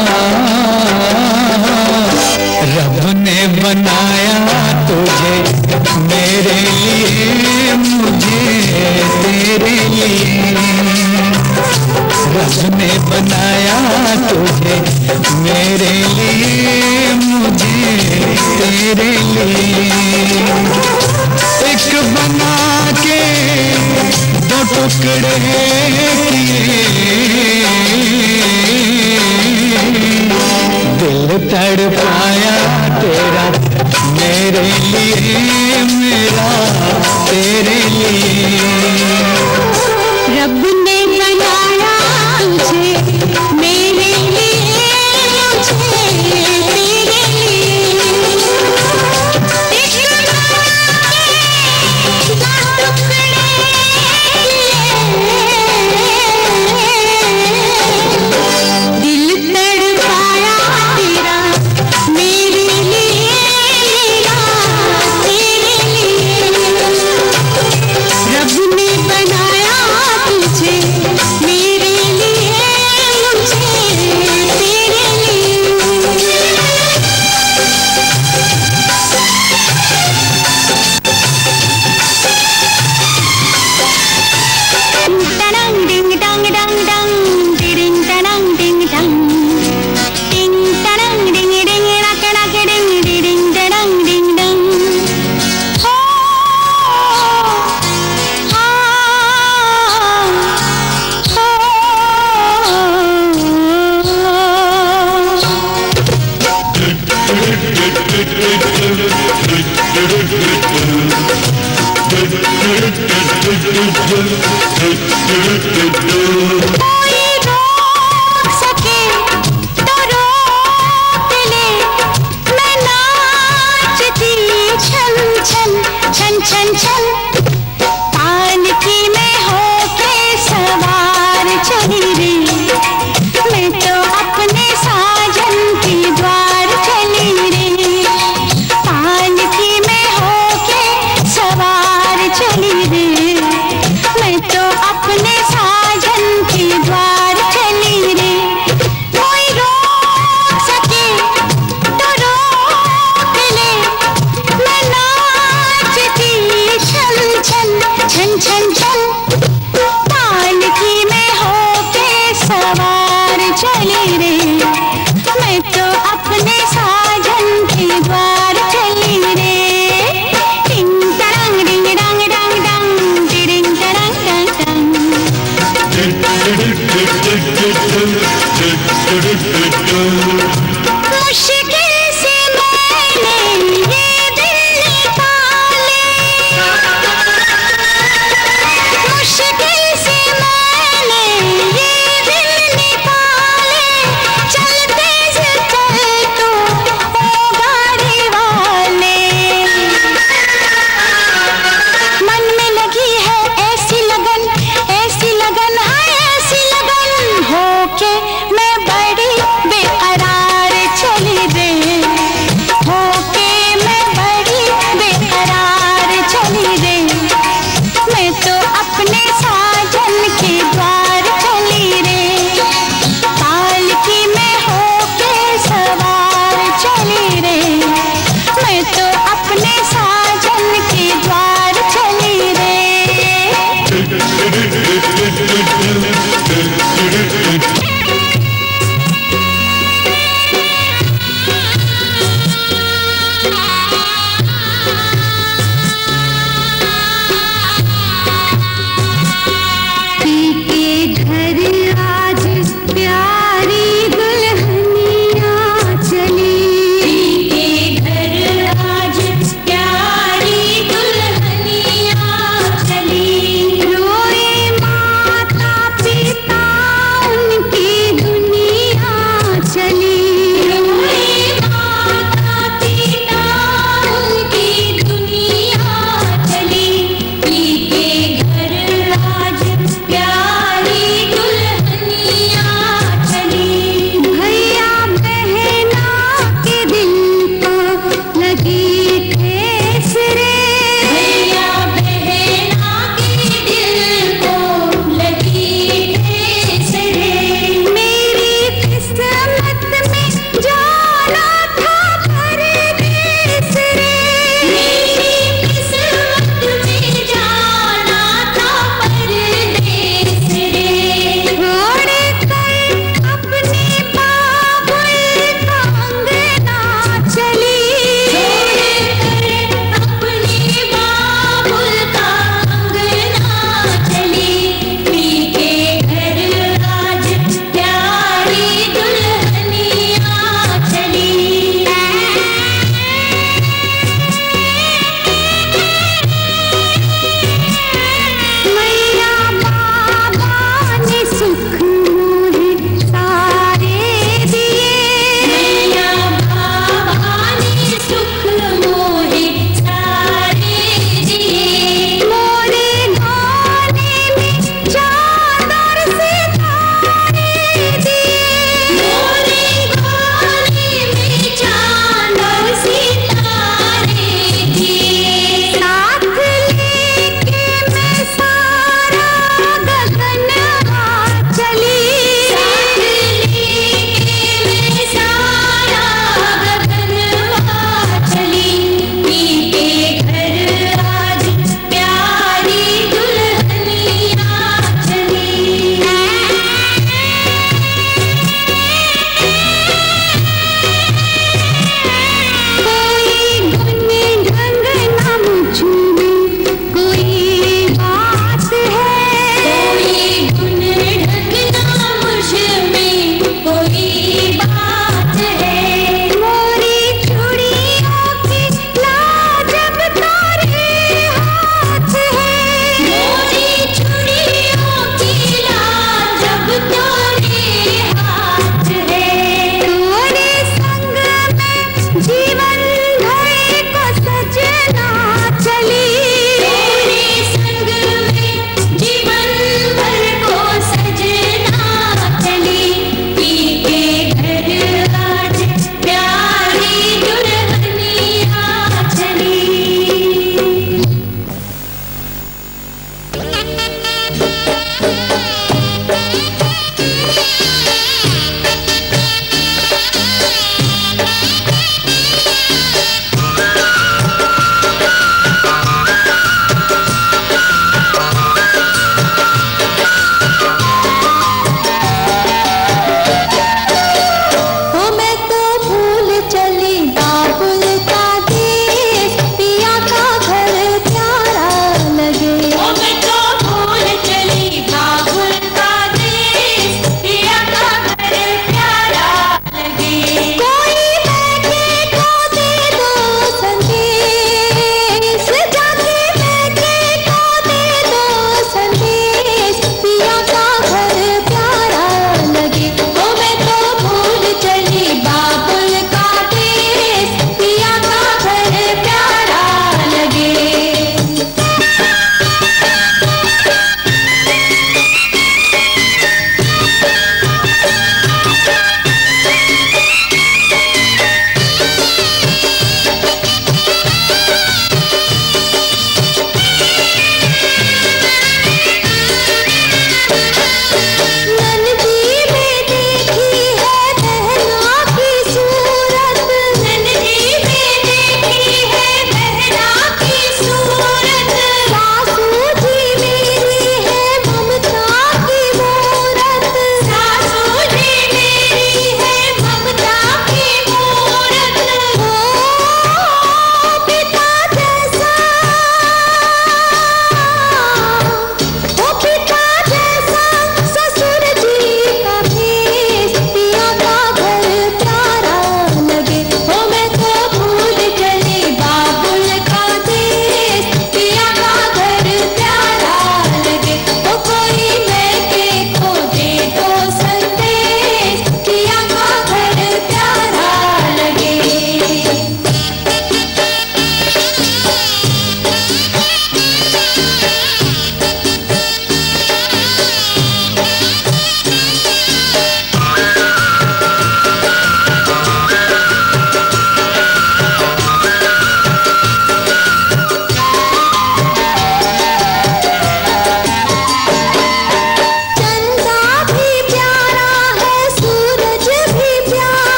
रब ने बनाया तुझे मेरे लिए, मुझे तेरे लिए। रब ने बनाया तुझे मेरे लिए, मुझे तेरे लिए। एक बना के दो टुकड़े किए, दिल तड़पाया तेरा मेरे लिए, मेरा तेरे लिए। रब ने बनाया तुझे मेरे लिए, मुझे तेरे लिए। एक बना के दो टुकड़े किए,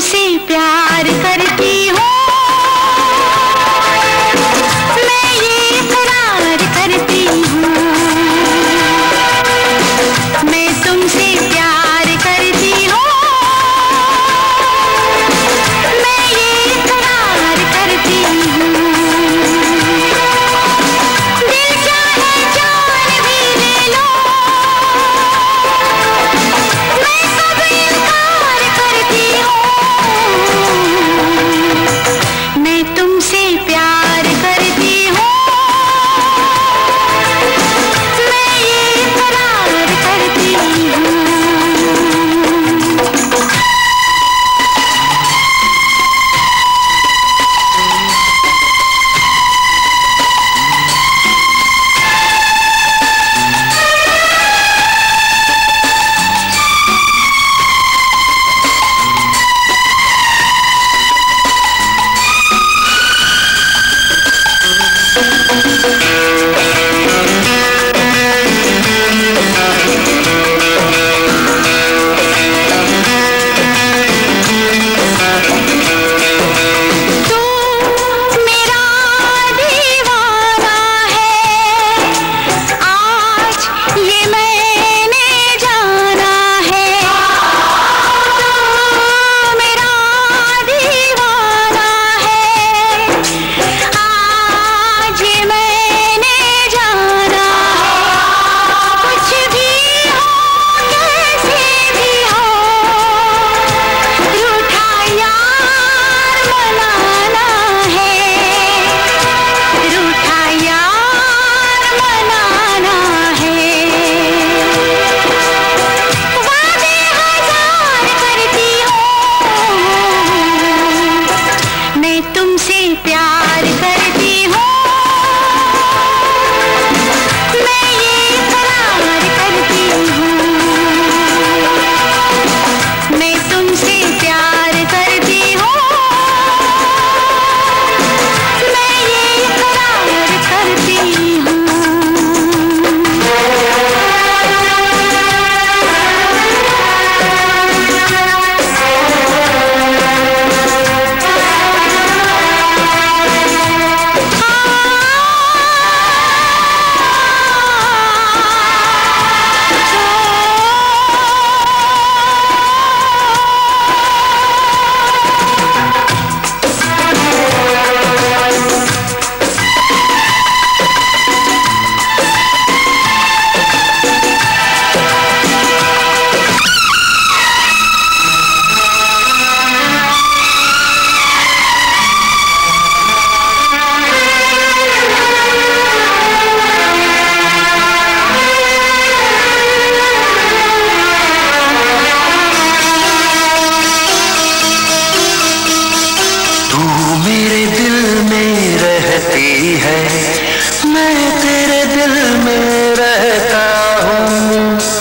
तुमसे प्यार करती हूँ, मैं ये इकरार करती हूँ। मैं तुमसे प्यार करती हूँ, मैं ये इकरार करती हूँ। दिल चाहे जान भी ले लो, मैं कब इनकार करती हूँ। मैं तुमसे प्यार करती हूँ, मैं ये इकरार करती हूँ। तू मेरा दीवाना है, आज ये मैंने जाना है। तू मेरा दीवाना है, आज ये मैंने जाना है। कुछ भी हो कैसे भी हो, रूठा यार मनाना है, रूठा यार मनाना है। वादे हजार करती हूँ, मैं तुमसे प्यार करती हूँ, मैं ये इकरार करती हूँ। मैं तुमसे प्यार करती हूँ, मैं ये इकरार करती हूँ। तू मेरे दिल में रहती है, मैं तेरे दिल में रहता हूँ।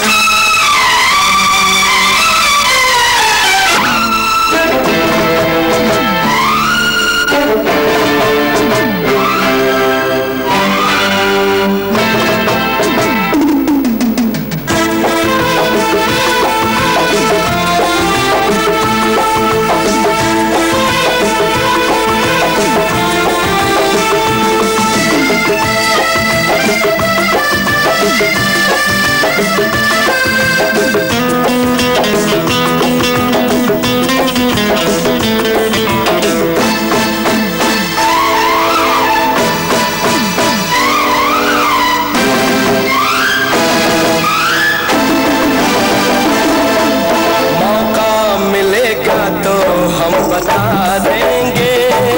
मौका मिलेगा तो हम बता देंगे,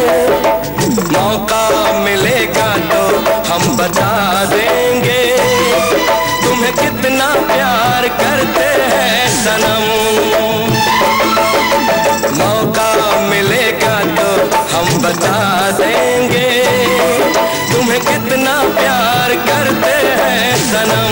मौका मिलेगा तो हम बता देंगे, तुम्हें कितना प्यार करते हैं सनम। मौका मिलेगा तो हम बता देंगे, तुम्हें कितना प्यार करते हैं सनम।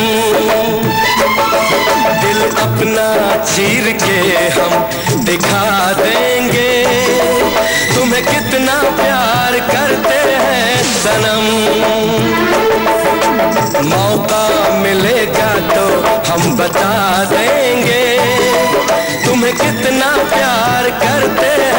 दिल अपना चीर के हम दिखा देंगे, तुम्हें कितना प्यार करते हैं सनम। मौका मिलेगा तो हम बता देंगे, तुम्हें कितना प्यार करते हैं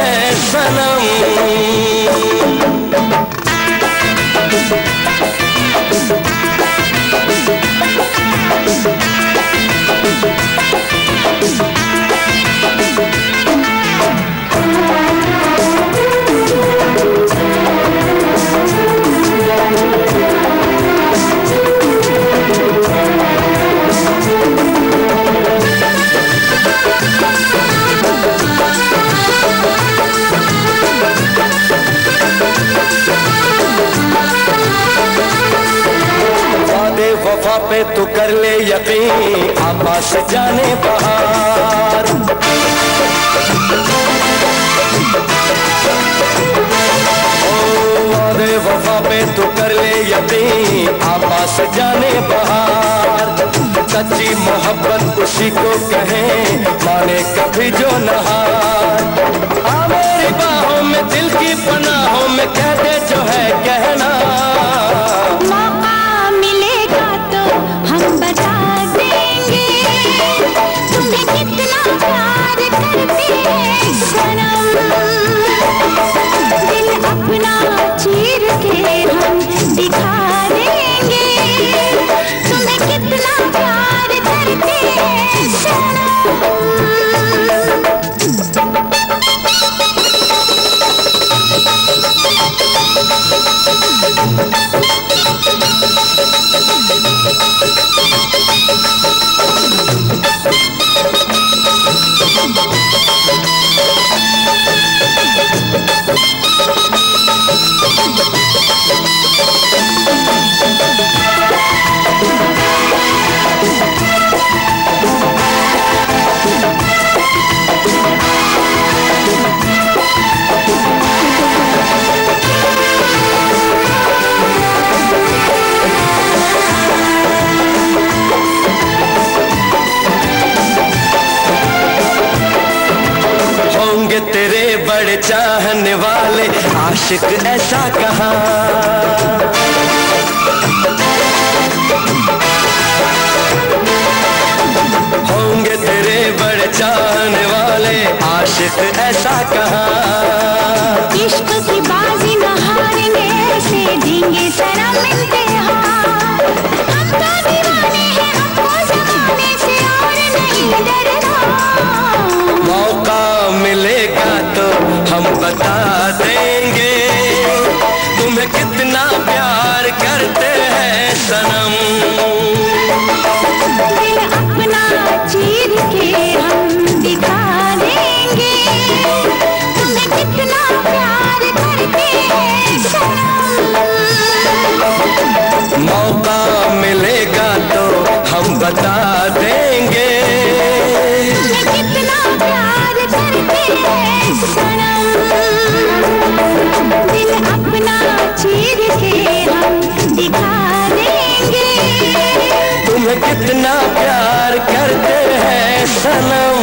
पे तू कर ले यकीन, आपास जाने बाहर। वादे वफा पे तू कर ले यकीन, आपास जाने बाहर। सच्ची मोहब्बत उसी को कहें, माने कभी जो नहार। आ मेरी बाहों में दिल की पनाहों में कह दे जो है कहना। मौका मिलेगा तो हम बता देंगे, तुम्हें कितना प्यार करते हैं सनम। दिल अपना चीर के हम दिखा देंगे, तुम्हें कितना प्यार करते हैं सनम। होंगे तेरे बड़े चाहने वाले आशिक ऐसा कहा। होंगे तेरे बड़े चाहने वाले आशिक ऐसा कहा। इश्क की बाजी न हारेंगे, ऐसे देंगे सनम इम्तिहान। हम तो दीवाने हैं, हमको जमाने से और नहीं डरना। मौका मिलेगा तो हम बता देंगे, तुम्हें कितना प्यार करते हैं सनम। दिल अपना चीर के हम दिखा देंगे, तुम्हें कितना प्यार करते हैं सनम। मौका मिलेगा तो हम बता देंगे, तुम्हें कितना प्यार करते हैं सनम। दिल अपना चीर के हम दिखा देंगे, तुम्हें कितना प्यार करते हैं सनम।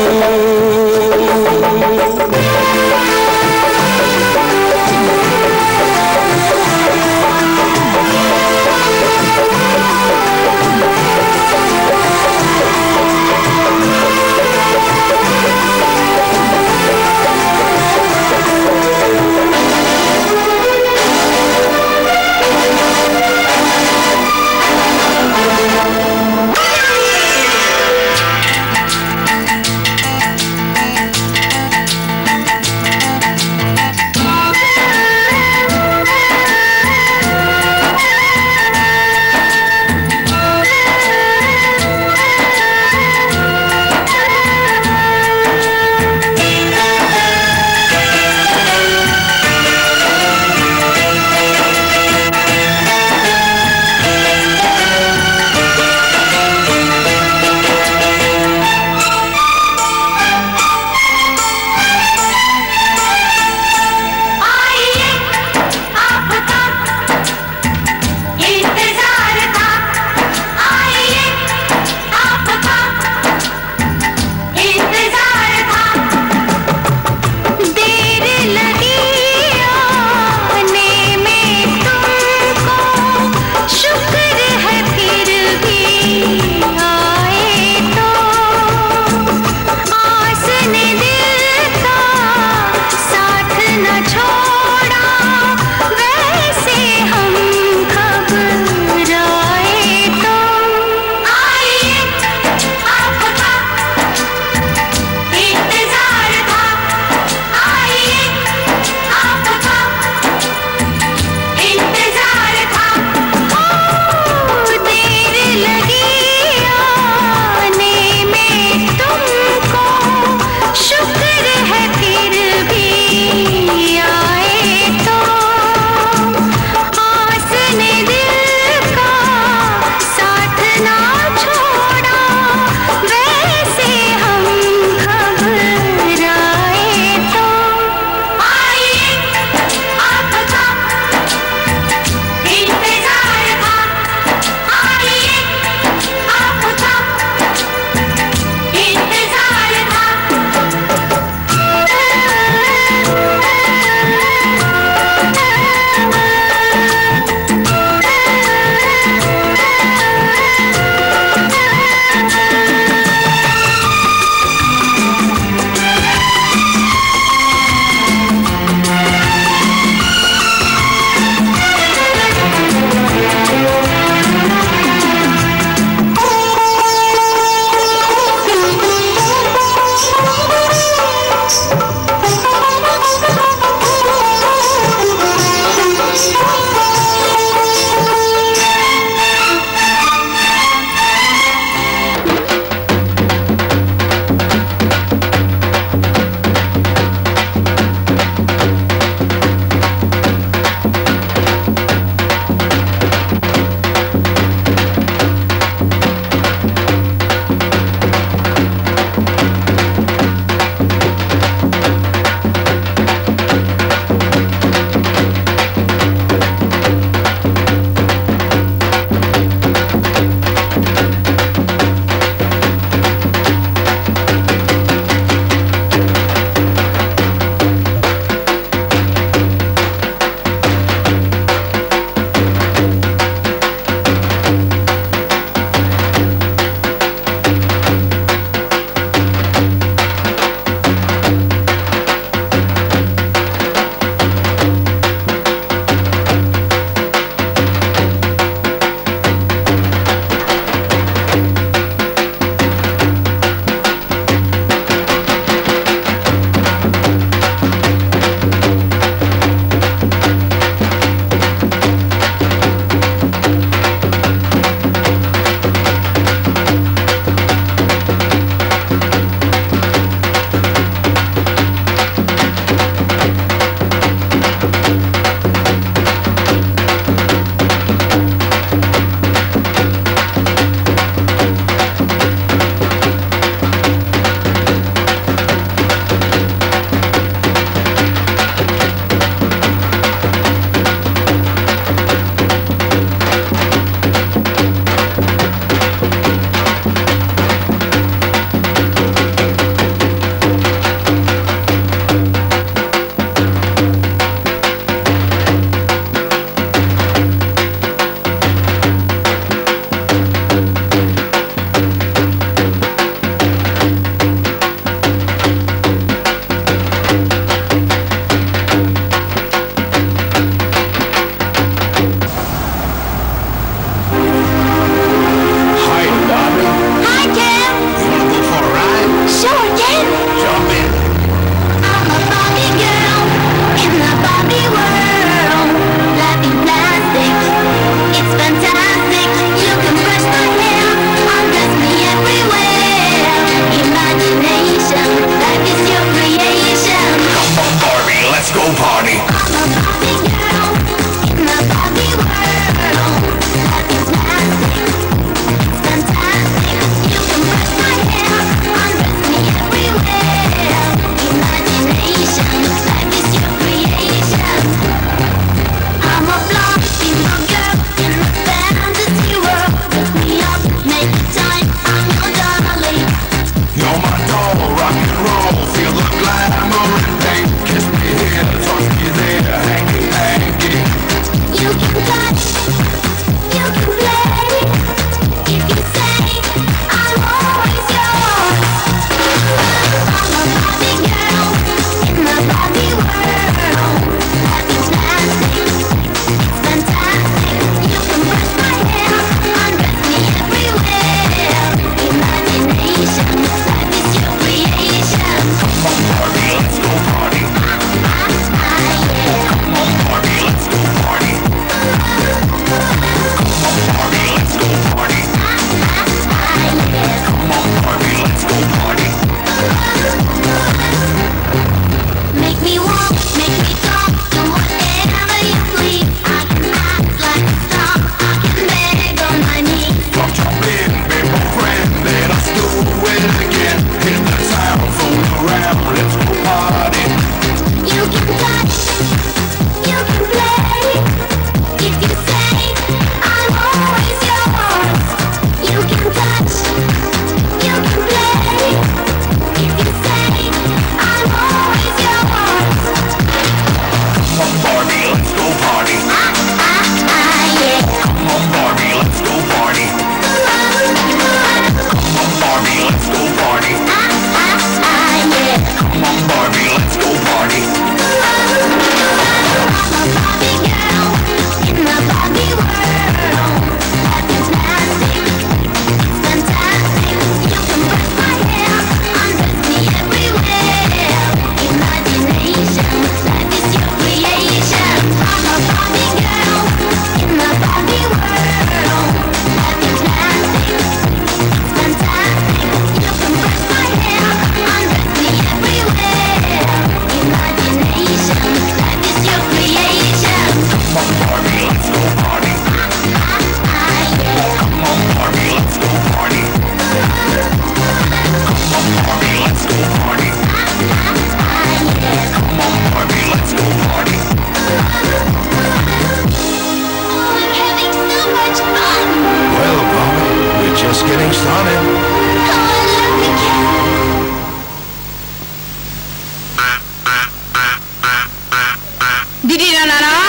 Didi na na na.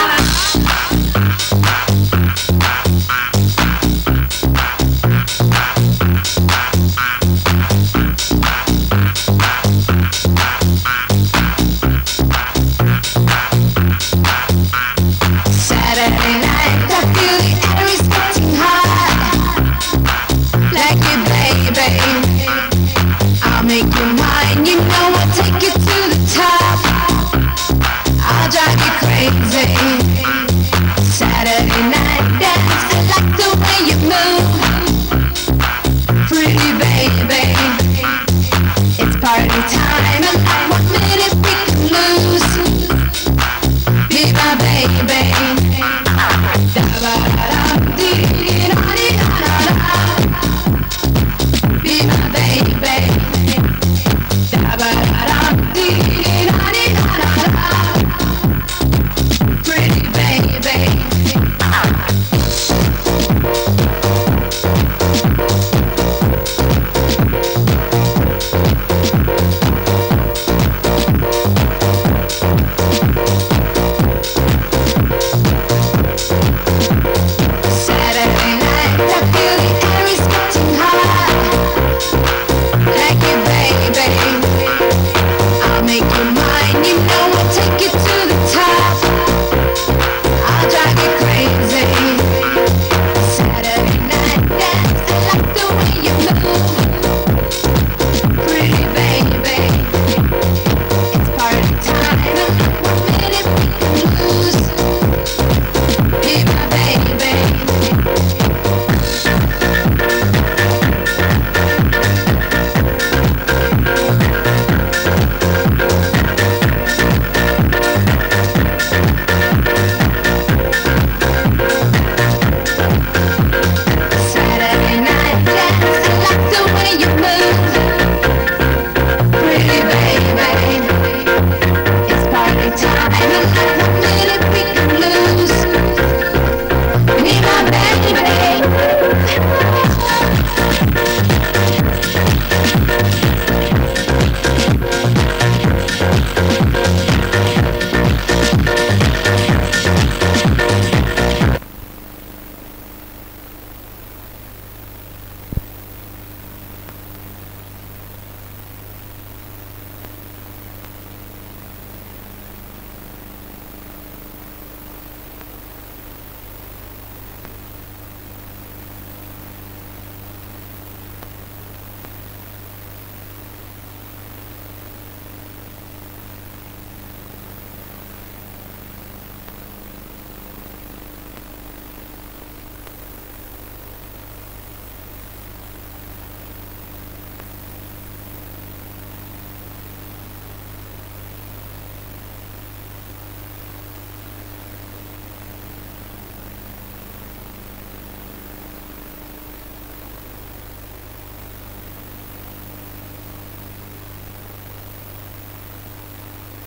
Saturday night, I feel the air is getting hot. Like it, baby, I'll make you mine. You know I'll take you to the top. I'll drive you crazy. Saturday night dance, I like the way you move. Pretty baby, it's party time.